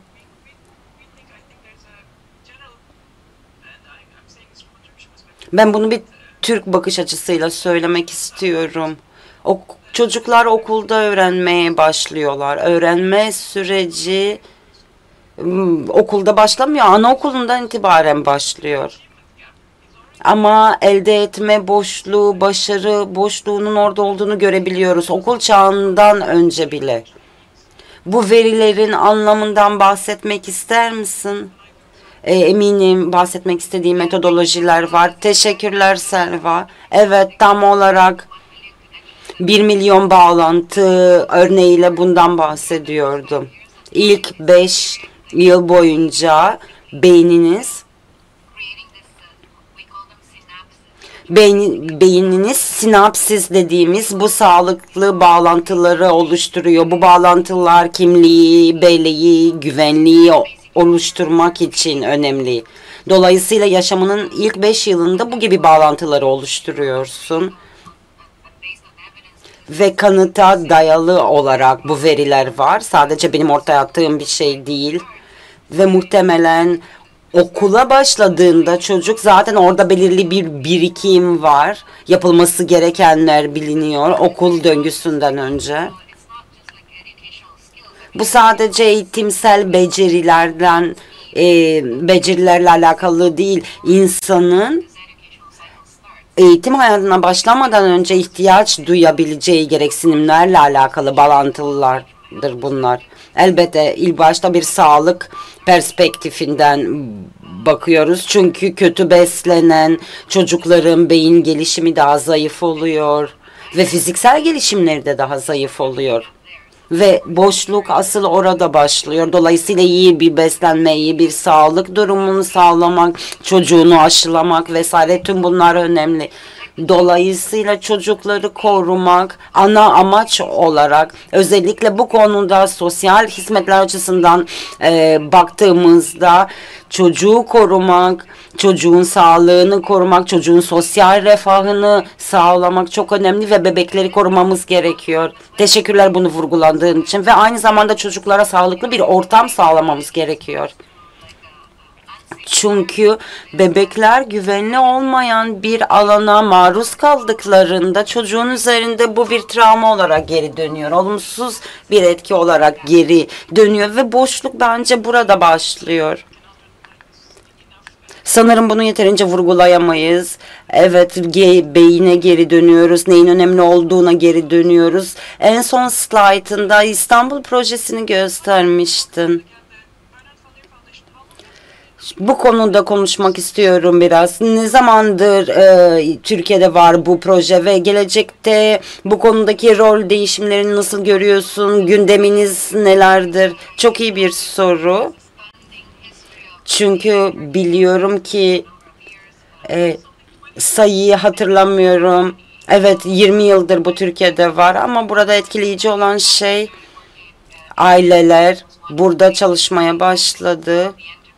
Ben bunu bir Türk bakış açısıyla söylemek istiyorum. Çocuklar okulda öğrenmeye başlıyorlar. Öğrenme süreci okulda başlamıyor, anaokulundan itibaren başlıyor. Ama elde etme boşluğu, başarı boşluğunun orada olduğunu görebiliyoruz. Okul çağından önce bile. Bu verilerin anlamından bahsetmek ister misin? Eminim bahsetmek istediğim metodolojiler var. Teşekkürler Selva. Evet, tam olarak 1 milyon bağlantı örneğiyle bundan bahsediyordum. İlk 5 yıl boyunca beyniniz sinapsis dediğimiz bu sağlıklı bağlantıları oluşturuyor. Bu bağlantılar kimliği, belleği, güvenliği oluşturmak için önemli. Dolayısıyla yaşamının ilk 5 yılında bu gibi bağlantıları oluşturuyorsun. Ve kanıta dayalı olarak bu veriler var. Sadece benim ortaya attığım bir şey değil. Ve muhtemelen okula başladığında çocuk zaten orada belirli bir birikim var. Yapılması gerekenler biliniyor okul döngüsünden önce. Bu sadece eğitimsel becerilerle alakalı değil. İnsanın eğitim hayatına başlamadan önce ihtiyaç duyabileceği gereksinimlerle alakalı bağlantılardır bunlar. Elbette ilk başta bir sağlık perspektifinden bakıyoruz. Çünkü kötü beslenen çocukların beyin gelişimi daha zayıf oluyor ve fiziksel gelişimleri de daha zayıf oluyor. Ve boşluk asıl orada başlıyor. Dolayısıyla iyi bir beslenme, iyi bir sağlık durumunu sağlamak, çocuğunu aşılamak vesaire tüm bunlar önemli. Dolayısıyla çocukları korumak ana amaç olarak özellikle bu konuda sosyal hizmetler açısından baktığımızda çocuğu korumak, çocuğun sağlığını korumak, çocuğun sosyal refahını sağlamak çok önemli ve bebekleri korumamız gerekiyor. Teşekkürler bunu vurgulandığın için ve aynı zamanda çocuklara sağlıklı bir ortam sağlamamız gerekiyor. Çünkü bebekler güvenli olmayan bir alana maruz kaldıklarında çocuğun üzerinde bu bir travma olarak geri dönüyor. Olumsuz bir etki olarak geri dönüyor ve boşluk bence burada başlıyor. Sanırım bunu yeterince vurgulayamayız. Evet, beyine geri dönüyoruz. Neyin önemli olduğuna geri dönüyoruz. En son slaytında İstanbul projesini göstermiştin. Bu konuda konuşmak istiyorum biraz. Ne zamandır Türkiye'de var bu proje ve gelecekte bu konudaki rol değişimlerini nasıl görüyorsun? Gündeminiz nelerdir? Çok iyi bir soru. Çünkü biliyorum ki sayıyı hatırlamıyorum. Evet, 20 yıldır bu Türkiye'de var ama burada etkileyici olan şey aileler burada çalışmaya başladı.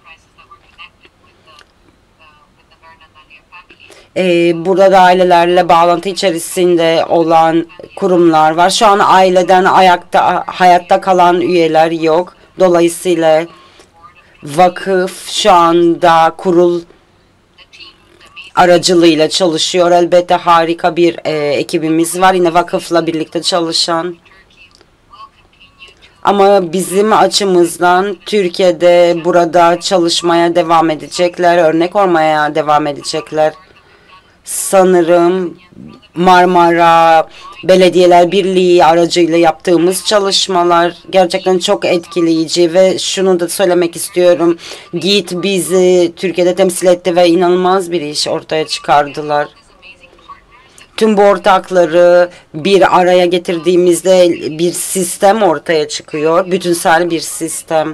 Burada da ailelerle bağlantı içerisinde olan kurumlar var. Şu an aileden hayatta kalan üyeler yok. Dolayısıyla vakıf şu anda kurul aracılığıyla çalışıyor. Elbette harika bir ekibimiz var. Yine vakıfla birlikte çalışan. Ama bizim açımızdan Türkiye'de burada çalışmaya devam edecekler, örnek olmaya devam edecekler. Sanırım Marmara Belediyeler Birliği aracıyla yaptığımız çalışmalar gerçekten çok etkileyici ve şunu da söylemek istiyorum. Git bizi Türkiye'de temsil etti ve inanılmaz bir iş ortaya çıkardılar. Tüm bu ortakları bir araya getirdiğimizde bir sistem ortaya çıkıyor. Bütünsel bir sistem.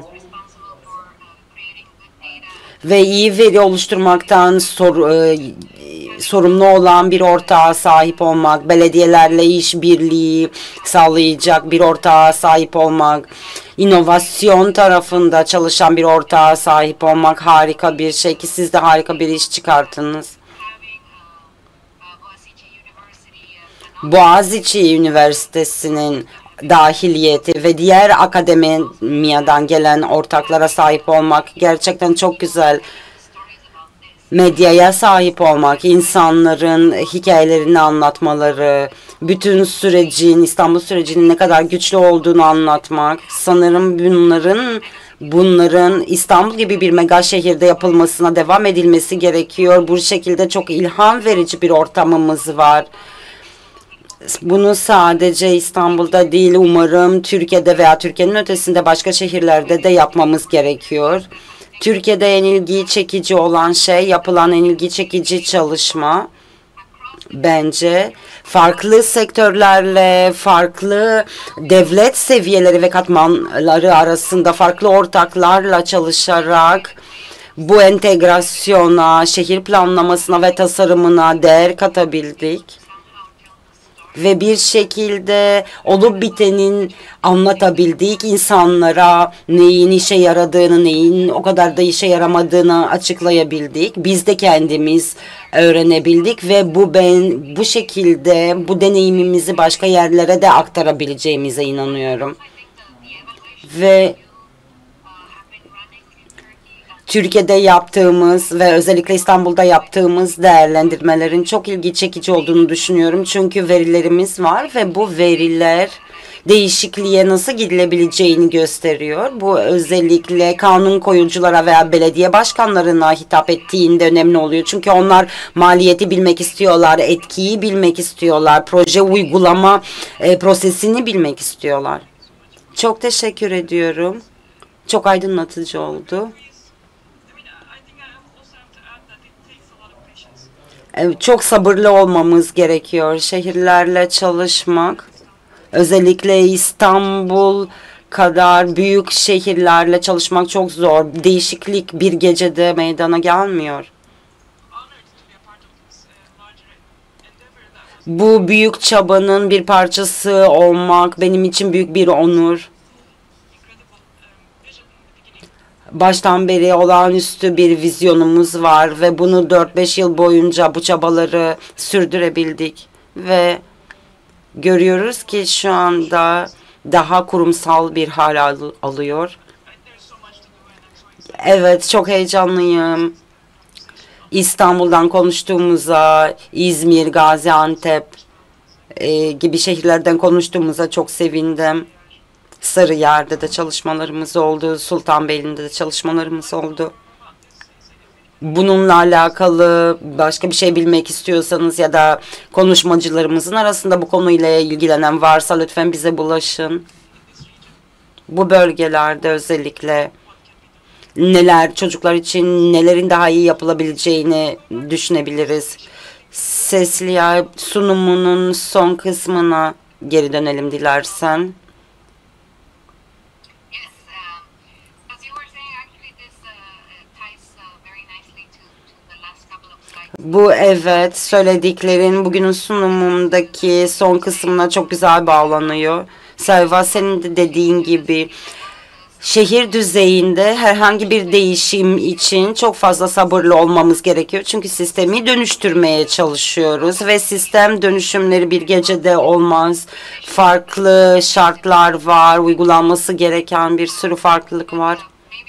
Ve iyi veri oluşturmaktan sorumlu olan bir ortağa sahip olmak, belediyelerle işbirliği sağlayacak bir ortağa sahip olmak, inovasyon tarafında çalışan bir ortağa sahip olmak harika bir şey ki siz de harika bir iş çıkarttınız. Boğaziçi Üniversitesi'nin dahiliyeti ve diğer akademiyadan gelen ortaklara sahip olmak gerçekten çok güzel. Medyaya sahip olmak, insanların hikayelerini anlatmaları, bütün sürecin, İstanbul sürecinin ne kadar güçlü olduğunu anlatmak. Sanırım bunların İstanbul gibi bir mega şehirde yapılmasına devam edilmesi gerekiyor. Bu şekilde çok ilham verici bir ortamımız var. Bunu sadece İstanbul'da değil, umarım Türkiye'de veya Türkiye'nin ötesinde başka şehirlerde de yapmamız gerekiyor. Türkiye'de en ilgi çekici olan şey, yapılan en ilgi çekici çalışma bence farklı sektörlerle, farklı devlet seviyeleri ve katmanları arasında farklı ortaklarla çalışarak bu entegrasyona, şehir planlamasına ve tasarımına değer katabildik. Ve bir şekilde olup bitenin anlatabildik, insanlara neyin işe yaradığını, neyin o kadar da işe yaramadığını açıklayabildik. Biz de kendimiz öğrenebildik ve bu şekilde bu deneyimimizi başka yerlere de aktarabileceğimize inanıyorum. Ve Türkiye'de yaptığımız ve özellikle İstanbul'da yaptığımız değerlendirmelerin çok ilgi çekici olduğunu düşünüyorum. Çünkü verilerimiz var ve bu veriler değişikliğe nasıl gidilebileceğini gösteriyor. Bu özellikle kanun koyuculara veya belediye başkanlarına hitap ettiğinde önemli oluyor. Çünkü onlar maliyeti bilmek istiyorlar, etkiyi bilmek istiyorlar, proje uygulama prosesini bilmek istiyorlar. Çok teşekkür ediyorum. Çok aydınlatıcı oldu. Çok sabırlı olmamız gerekiyor. Şehirlerle çalışmak, özellikle İstanbul kadar büyük şehirlerle çalışmak çok zor. Değişiklik bir gecede meydana gelmiyor. Bu büyük çabanın bir parçası olmak benim için büyük bir onur. Baştan beri olağanüstü bir vizyonumuz var ve bunu 4-5 yıl boyunca bu çabaları sürdürebildik ve görüyoruz ki şu anda daha kurumsal bir hal alıyor. Evet, çok heyecanlıyım. İstanbul'dan konuştuğumuza, İzmir, Gaziantep gibi şehirlerden konuştuğumuza çok sevindim. Sarıyer'de de çalışmalarımız oldu, Sultanbeyli'nde de çalışmalarımız oldu. Bununla alakalı başka bir şey bilmek istiyorsanız ya da konuşmacılarımızın arasında bu konuyla ilgilenen varsa lütfen bize bulaşın. Bu bölgelerde özellikle çocuklar için nelerin daha iyi yapılabileceğini düşünebiliriz. Cecilia, sunumunun son kısmına geri dönelim dilersen. Bu evet, söylediklerin bugünün sunumundaki son kısmına çok güzel bağlanıyor. Selva, senin de dediğin gibi şehir düzeyinde herhangi bir değişim için çok fazla sabırlı olmamız gerekiyor. Çünkü sistemi dönüştürmeye çalışıyoruz ve sistem dönüşümleri bir gecede olmaz. Farklı şartlar var, uygulanması gereken bir sürü farklılık var.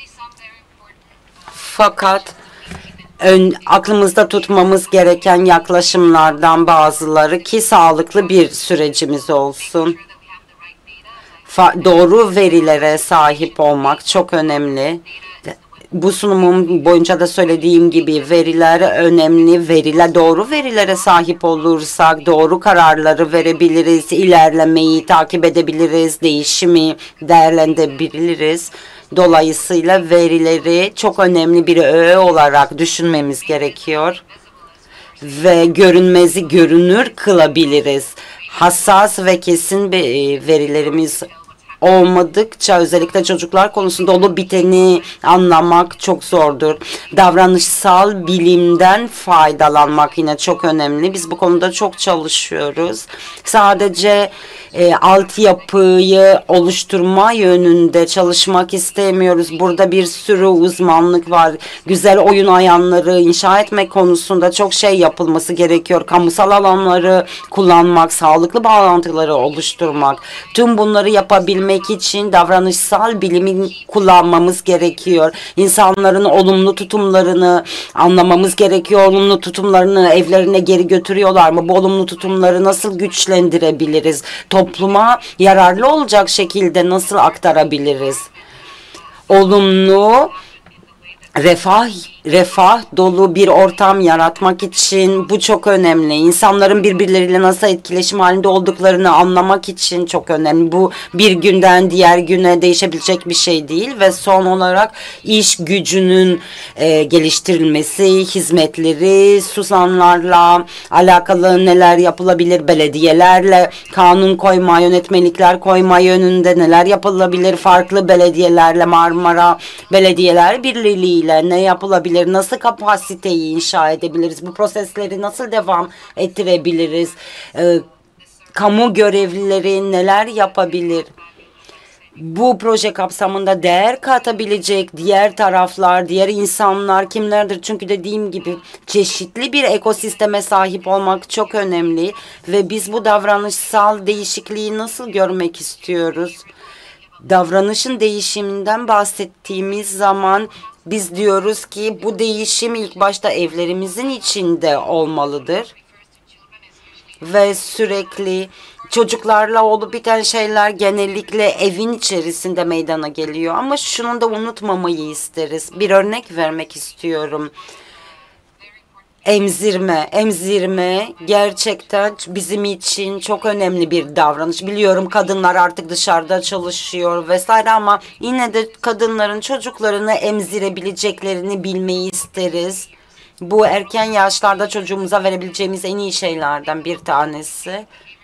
Fakat aklımızda tutmamız gereken yaklaşımlardan bazıları ki sağlıklı bir sürecimiz olsun. Doğru verilere sahip olmak çok önemli. Bu sunumum boyunca da söylediğim gibi veriler önemli. Doğru verilere sahip olursak doğru kararları verebiliriz, ilerlemeyi takip edebiliriz, değişimi değerlendirebiliriz. Dolayısıyla verileri çok önemli bir öğe olarak düşünmemiz gerekiyor ve görünmezi görünür kılabiliriz. Hassas ve kesin verilerimiz olmadıkça özellikle çocuklar konusunda olup biteni anlamak çok zordur. Davranışsal bilimden faydalanmak yine çok önemli. Biz bu konuda çok çalışıyoruz. Sadece altyapıyı oluşturma yönünde çalışmak istemiyoruz. Burada bir sürü uzmanlık var. Güzel oyun alanları inşa etmek konusunda çok şey yapılması gerekiyor. Kamusal alanları kullanmak, sağlıklı bağlantıları oluşturmak. Tüm bunları yapabilmek için davranışsal bilimi kullanmamız gerekiyor. İnsanların olumlu tutumlarını anlamamız gerekiyor. Olumlu tutumlarını evlerine geri götürüyorlar mı? Bu olumlu tutumları nasıl güçlendirebiliriz? Topluma yararlı olacak şekilde nasıl aktarabiliriz? Olumlu refah dolu bir ortam yaratmak için bu çok önemli. İnsanların birbirleriyle nasıl etkileşim halinde olduklarını anlamak için çok önemli. Bu bir günden diğer güne değişebilecek bir şey değil ve son olarak iş gücünün geliştirilmesi, hizmetleri, susanlarla alakalı neler yapılabilir, belediyelerle kanun koyma, yönetmelikler koyma yönünde neler yapılabilir, farklı belediyelerle Marmara Belediyeler Birliği ne yapılabilir? Nasıl kapasiteyi inşa edebiliriz? Bu prosesleri nasıl devam ettirebiliriz? Kamu görevlileri neler yapabilir? Bu proje kapsamında değer katabilecek diğer taraflar, diğer insanlar kimlerdir? Çünkü dediğim gibi çeşitli bir ekosisteme sahip olmak çok önemli ve biz bu davranışsal değişikliği nasıl görmek istiyoruz? Davranışın değişiminden bahsettiğimiz zaman biz diyoruz ki bu değişim ilk başta evlerimizin içinde olmalıdır. Ve sürekli çocuklarla olup biten şeyler genellikle evin içerisinde meydana geliyor. Ama şunu da unutmamayı isteriz. Bir örnek vermek istiyorum. Emzirme gerçekten bizim için çok önemli bir davranış. Biliyorum kadınlar artık dışarıda çalışıyor vesaire ama yine de kadınların çocuklarını emzirebileceklerini bilmeyi isteriz. Bu erken yaşlarda çocuğumuza verebileceğimiz en iyi şeylerden bir tanesi.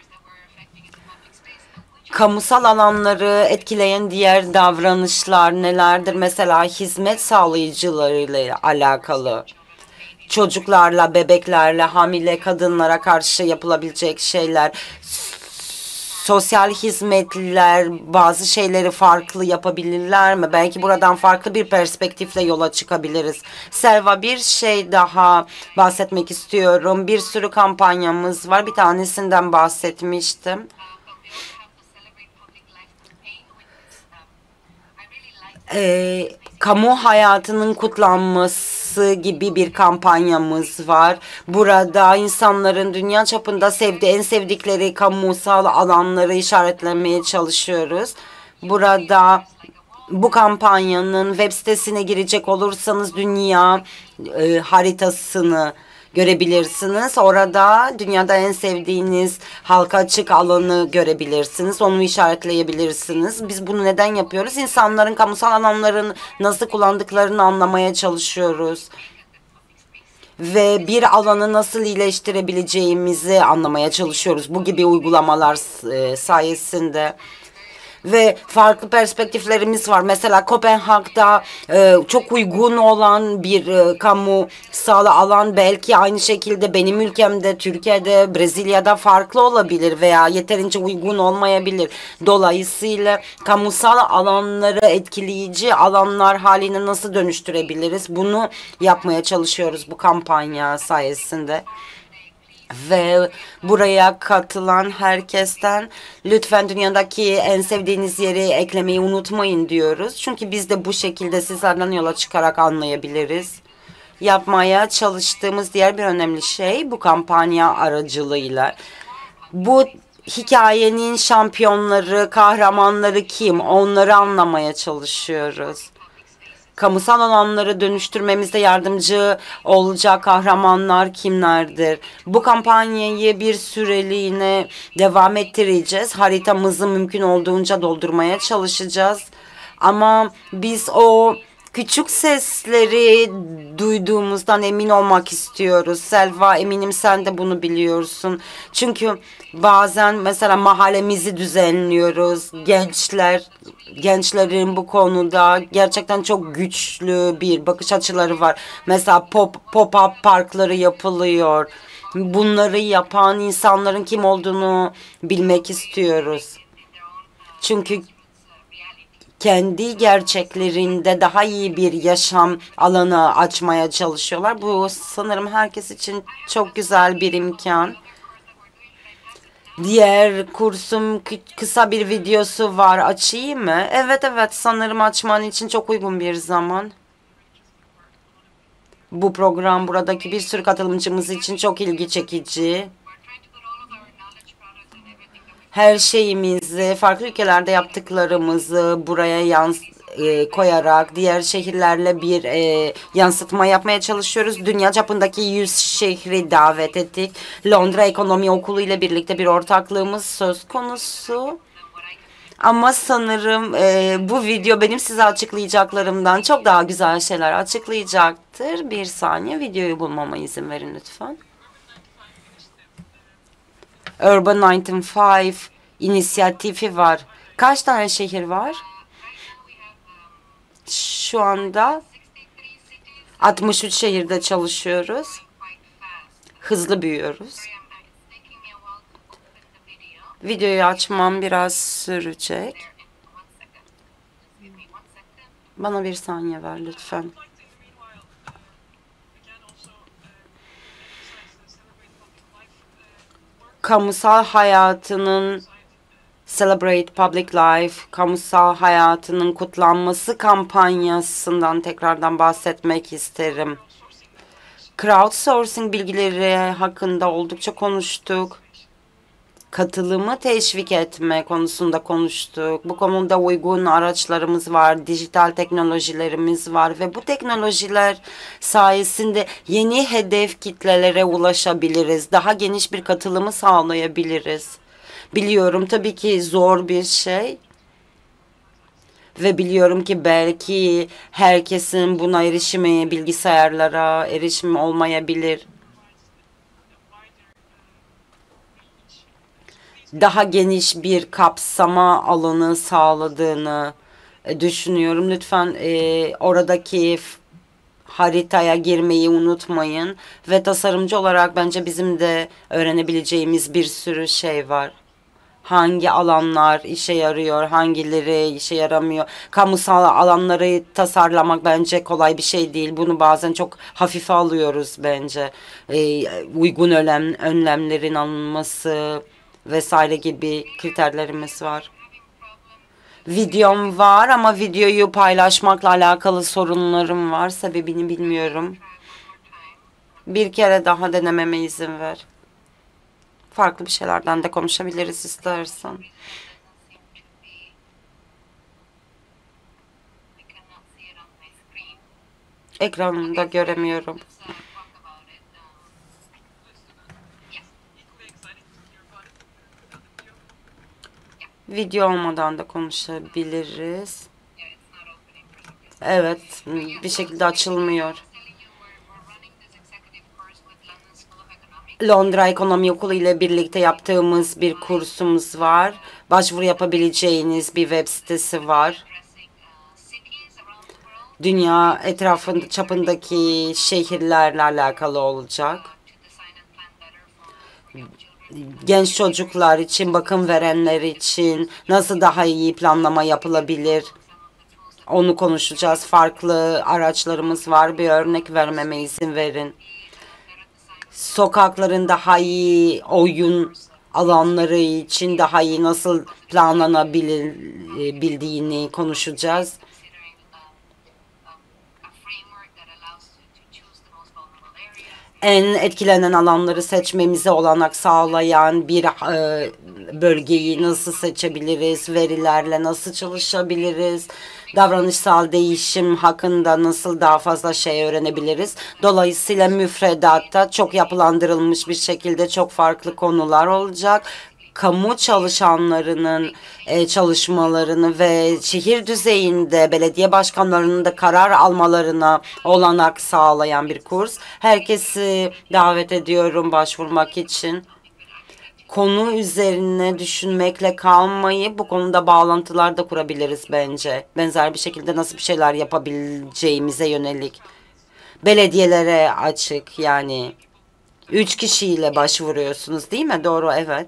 Kamusal alanları etkileyen diğer davranışlar nelerdir? Mesela hizmet sağlayıcılarıyla alakalı. Çocuklarla, bebeklerle, hamile kadınlara karşı yapılabilecek şeyler, sosyal hizmetliler bazı şeyleri farklı yapabilirler mi? Belki buradan farklı bir perspektifle yola çıkabiliriz. Selva, bir şey daha bahsetmek istiyorum. Bir sürü kampanyamız var. Bir tanesinden bahsetmiştim. Kamu hayatının kutlanması gibi bir kampanyamız var. Burada insanların dünya çapında en sevdikleri kamusal alanları işaretlemeye çalışıyoruz. Burada bu kampanyanın web sitesine girecek olursanız dünya haritasını görebilirsiniz. Orada dünyada en sevdiğiniz halka açık alanı görebilirsiniz. Onu işaretleyebilirsiniz. Biz bunu neden yapıyoruz? İnsanların kamusal alanların nasıl kullandıklarını anlamaya çalışıyoruz. Ve bir alanı nasıl iyileştirebileceğimizi anlamaya çalışıyoruz. Bu gibi uygulamalar sayesinde. Ve farklı perspektiflerimiz var. Mesela Kopenhag'da çok uygun olan bir kamusal alan belki aynı şekilde benim ülkemde, Türkiye'de, Brezilya'da farklı olabilir veya yeterince uygun olmayabilir. Dolayısıyla kamusal alanları etkileyici alanlar haline nasıl dönüştürebiliriz? Bunu yapmaya çalışıyoruz bu kampanya sayesinde. Ve buraya katılan herkesten lütfen dünyadaki en sevdiğiniz yeri eklemeyi unutmayın diyoruz. Çünkü biz de bu şekilde sizlerden yola çıkarak anlayabiliriz. Yapmaya çalıştığımız diğer bir önemli şey bu kampanya aracılığıyla. Bu hikayenin şampiyonları, kahramanları kim? Onları anlamaya çalışıyoruz. Kamusal alanları dönüştürmemizde yardımcı olacak kahramanlar kimlerdir? Bu kampanyayı bir süreliğine devam ettireceğiz. Haritamızı mümkün olduğunca doldurmaya çalışacağız. Ama biz o küçük sesleri duyduğumuzdan emin olmak istiyoruz. Selva, eminim sen de bunu biliyorsun. Çünkü bazen mesela mahallemizi düzenliyoruz. Gençlerin bu konuda gerçekten çok güçlü bir bakış açıları var. Mesela pop-up parkları yapılıyor. Bunları yapan insanların kim olduğunu bilmek istiyoruz. Çünkü kendi gerçeklerinde daha iyi bir yaşam alanı açmaya çalışıyorlar. Bu sanırım herkes için çok güzel bir imkan. Diğer kursum kısa bir videosu var. Açayım mı? Evet, sanırım açman için çok uygun bir zaman. Bu program buradaki bir sürü katılımcımız için çok ilgi çekici. Her şeyimizi, farklı ülkelerde yaptıklarımızı buraya koyarak diğer şehirlerle bir yansıtma yapmaya çalışıyoruz. Dünya çapındaki 100 şehri davet ettik. Londra Ekonomi Okulu ile birlikte bir ortaklığımız söz konusu. Ama sanırım bu video benim size açıklayacaklarımdan çok daha güzel şeyler açıklayacaktır. Bir saniye, videoyu bulmama izin verin lütfen. Urban 95 inisiyatifi var. Kaç tane şehir var? Şu anda 63 şehirde çalışıyoruz. Hızlı büyüyoruz. Videoyu açmam biraz sürecek. Bana bir saniye ver lütfen. Kamusal hayatının Celebrate Public Life, kamusal hayatının kutlanması kampanyasından tekrardan bahsetmek isterim. Crowdsourcing bilgileri hakkında oldukça konuştuk. Katılımı teşvik etme konusunda konuştuk. Bu konuda uygun araçlarımız var, dijital teknolojilerimiz var ve bu teknolojiler sayesinde yeni hedef kitlelere ulaşabiliriz. Daha geniş bir katılımı sağlayabiliriz. Biliyorum tabii ki zor bir şey ve biliyorum ki belki herkesin buna erişimi, bilgisayarlara erişimi olmayabilir. Daha geniş bir kapsama alanı sağladığını düşünüyorum. Lütfen oradaki haritaya girmeyi unutmayın ve tasarımcı olarak bence bizim de öğrenebileceğimiz bir sürü şey var. Hangi alanlar işe yarıyor, hangileri işe yaramıyor. Kamusal alanları tasarlamak bence kolay bir şey değil. Bunu bazen çok hafife alıyoruz bence. Uygun önlemlerin alınması vesaire gibi kriterlerimiz var. Videom var ama videoyu paylaşmakla alakalı sorunlarım var. Sebebini bilmiyorum. Bir kere daha denememe izin ver. Farklı bir şeylerden de konuşabiliriz istersen. Ekranımda göremiyorum. Video olmadan da konuşabiliriz. Evet, bir şekilde açılmıyor. Londra Ekonomi Okulu ile birlikte yaptığımız bir kursumuz var. Başvuru yapabileceğiniz bir web sitesi var. Dünya çapındaki şehirlerle alakalı olacak. Genç çocuklar için, bakım verenler için nasıl daha iyi planlama yapılabilir? Onu konuşacağız. Farklı araçlarımız var. Bir örnek vermeme izin verin. Sokakların daha iyi oyun alanları için daha iyi nasıl planlanabildiğini konuşacağız. en etkilenen alanları seçmemize olanak sağlayan bir bölgeyi nasıl seçebiliriz, verilerle nasıl çalışabiliriz, davranışsal değişim hakkında nasıl daha fazla şey öğrenebiliriz. Dolayısıyla müfredatta çok yapılandırılmış bir şekilde çok farklı konular olacak. Kamu çalışanlarının çalışmalarını ve şehir düzeyinde belediye başkanlarının da karar almalarına olanak sağlayan bir kurs. Herkesi davet ediyorum başvurmak için. Konu üzerine düşünmekle kalmayıp bu konuda bağlantılar da kurabiliriz bence. Benzer bir şekilde nasıl bir şeyler yapabileceğimize yönelik. Belediyelere açık, yani 3 kişiyle başvuruyorsunuz değil mi? Doğru, evet.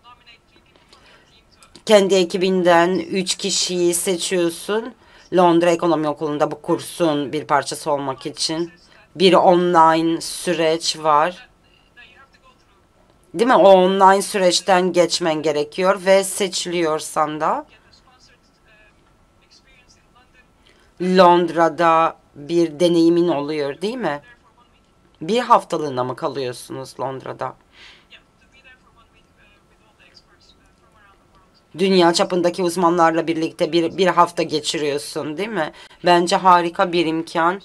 Kendi ekibinden 3 kişiyi seçiyorsun. Londra Ekonomi Okulu'nda bu kursun bir parçası olmak için. Bir online süreç var. Değil mi? O online süreçten geçmen gerekiyor ve seçiliyorsan da Londra'da bir deneyimin oluyor değil mi? Bir haftalığına mı kalıyorsunuz Londra'da? Dünya çapındaki uzmanlarla birlikte bir hafta geçiriyorsun değil mi? Bence harika bir imkan.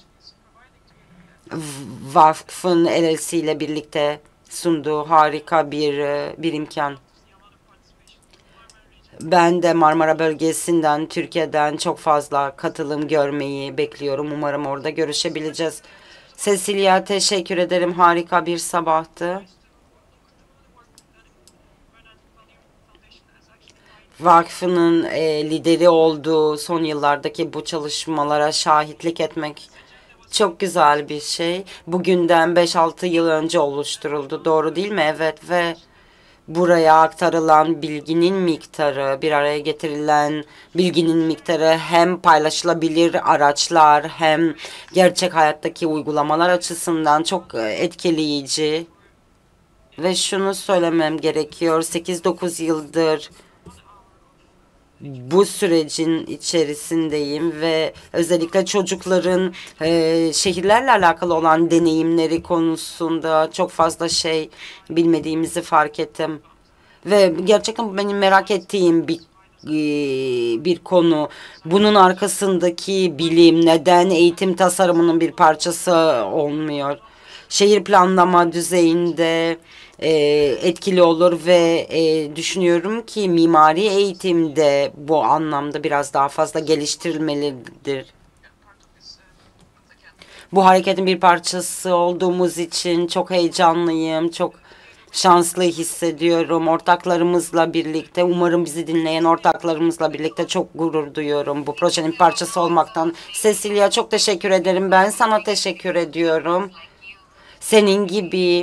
Vakfın LLC ile birlikte sunduğu harika bir imkan. Ben de Marmara bölgesinden, Türkiye'den çok fazla katılım görmeyi bekliyorum. Umarım orada görüşebileceğiz. Cecilia, teşekkür ederim. Harika bir sabahtı. Vakfının lideri olduğu son yıllardaki bu çalışmalara şahitlik etmek çok güzel bir şey. Bugünden 5-6 yıl önce oluşturuldu. Doğru değil mi? Evet, ve buraya aktarılan bilginin miktarı, bir araya getirilen bilginin miktarı hem paylaşılabilir araçlar hem gerçek hayattaki uygulamalar açısından çok etkileyici. Ve şunu söylemem gerekiyor. 8-9 yıldır bu sürecin içerisindeyim ve özellikle çocukların şehirlerle alakalı olan deneyimleri konusunda çok fazla şey bilmediğimizi fark ettim. Ve gerçekten bu benim merak ettiğim bir konu. Bunun arkasındaki bilim neden eğitim tasarımının bir parçası olmuyor? Şehir planlama düzeyinde etkili olur ve düşünüyorum ki mimari eğitimde bu anlamda biraz daha fazla geliştirilmelidir. Bu hareketin bir parçası olduğumuz için çok heyecanlıyım, çok şanslı hissediyorum. Ortaklarımızla birlikte, umarım bizi dinleyen ortaklarımızla birlikte çok gurur duyuyorum bu projenin parçası olmaktan. Cecilia, çok teşekkür ederim. Ben sana teşekkür ediyorum. Senin gibi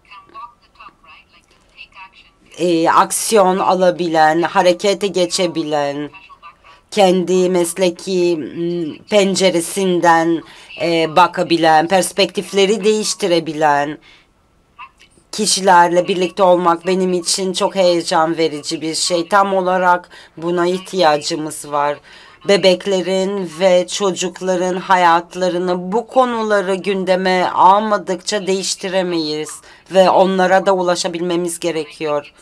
aksiyon alabilen, harekete geçebilen, kendi mesleki penceresinden bakabilen, perspektifleri değiştirebilen kişilerle birlikte olmak benim için çok heyecan verici bir şey. Tam olarak buna ihtiyacımız var. Bebeklerin ve çocukların hayatlarını bu konuları gündeme almadıkça değiştiremeyiz ve onlara da ulaşabilmemiz gerekiyor.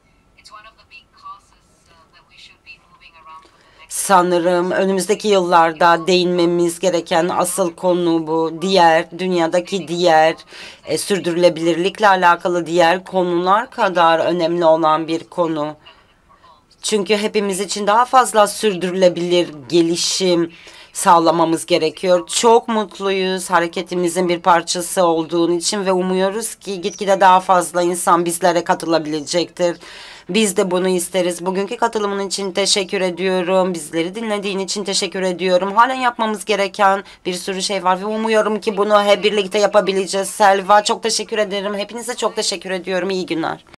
Sanırım önümüzdeki yıllarda değinmemiz gereken asıl konu bu. Dünyadaki diğer sürdürülebilirlikle alakalı diğer konular kadar önemli olan bir konu. Çünkü hepimiz için daha fazla sürdürülebilir gelişim sağlamamız gerekiyor. Çok mutluyuz hareketimizin bir parçası olduğun için ve umuyoruz ki gitgide daha fazla insan bizlere katılabilecektir. Biz de bunu isteriz. Bugünkü katılımın için teşekkür ediyorum. Bizleri dinlediğin için teşekkür ediyorum. Halen yapmamız gereken bir sürü şey var ve umuyorum ki bunu hep birlikte yapabileceğiz. Selva, çok teşekkür ederim. Hepinize çok teşekkür ediyorum. İyi günler.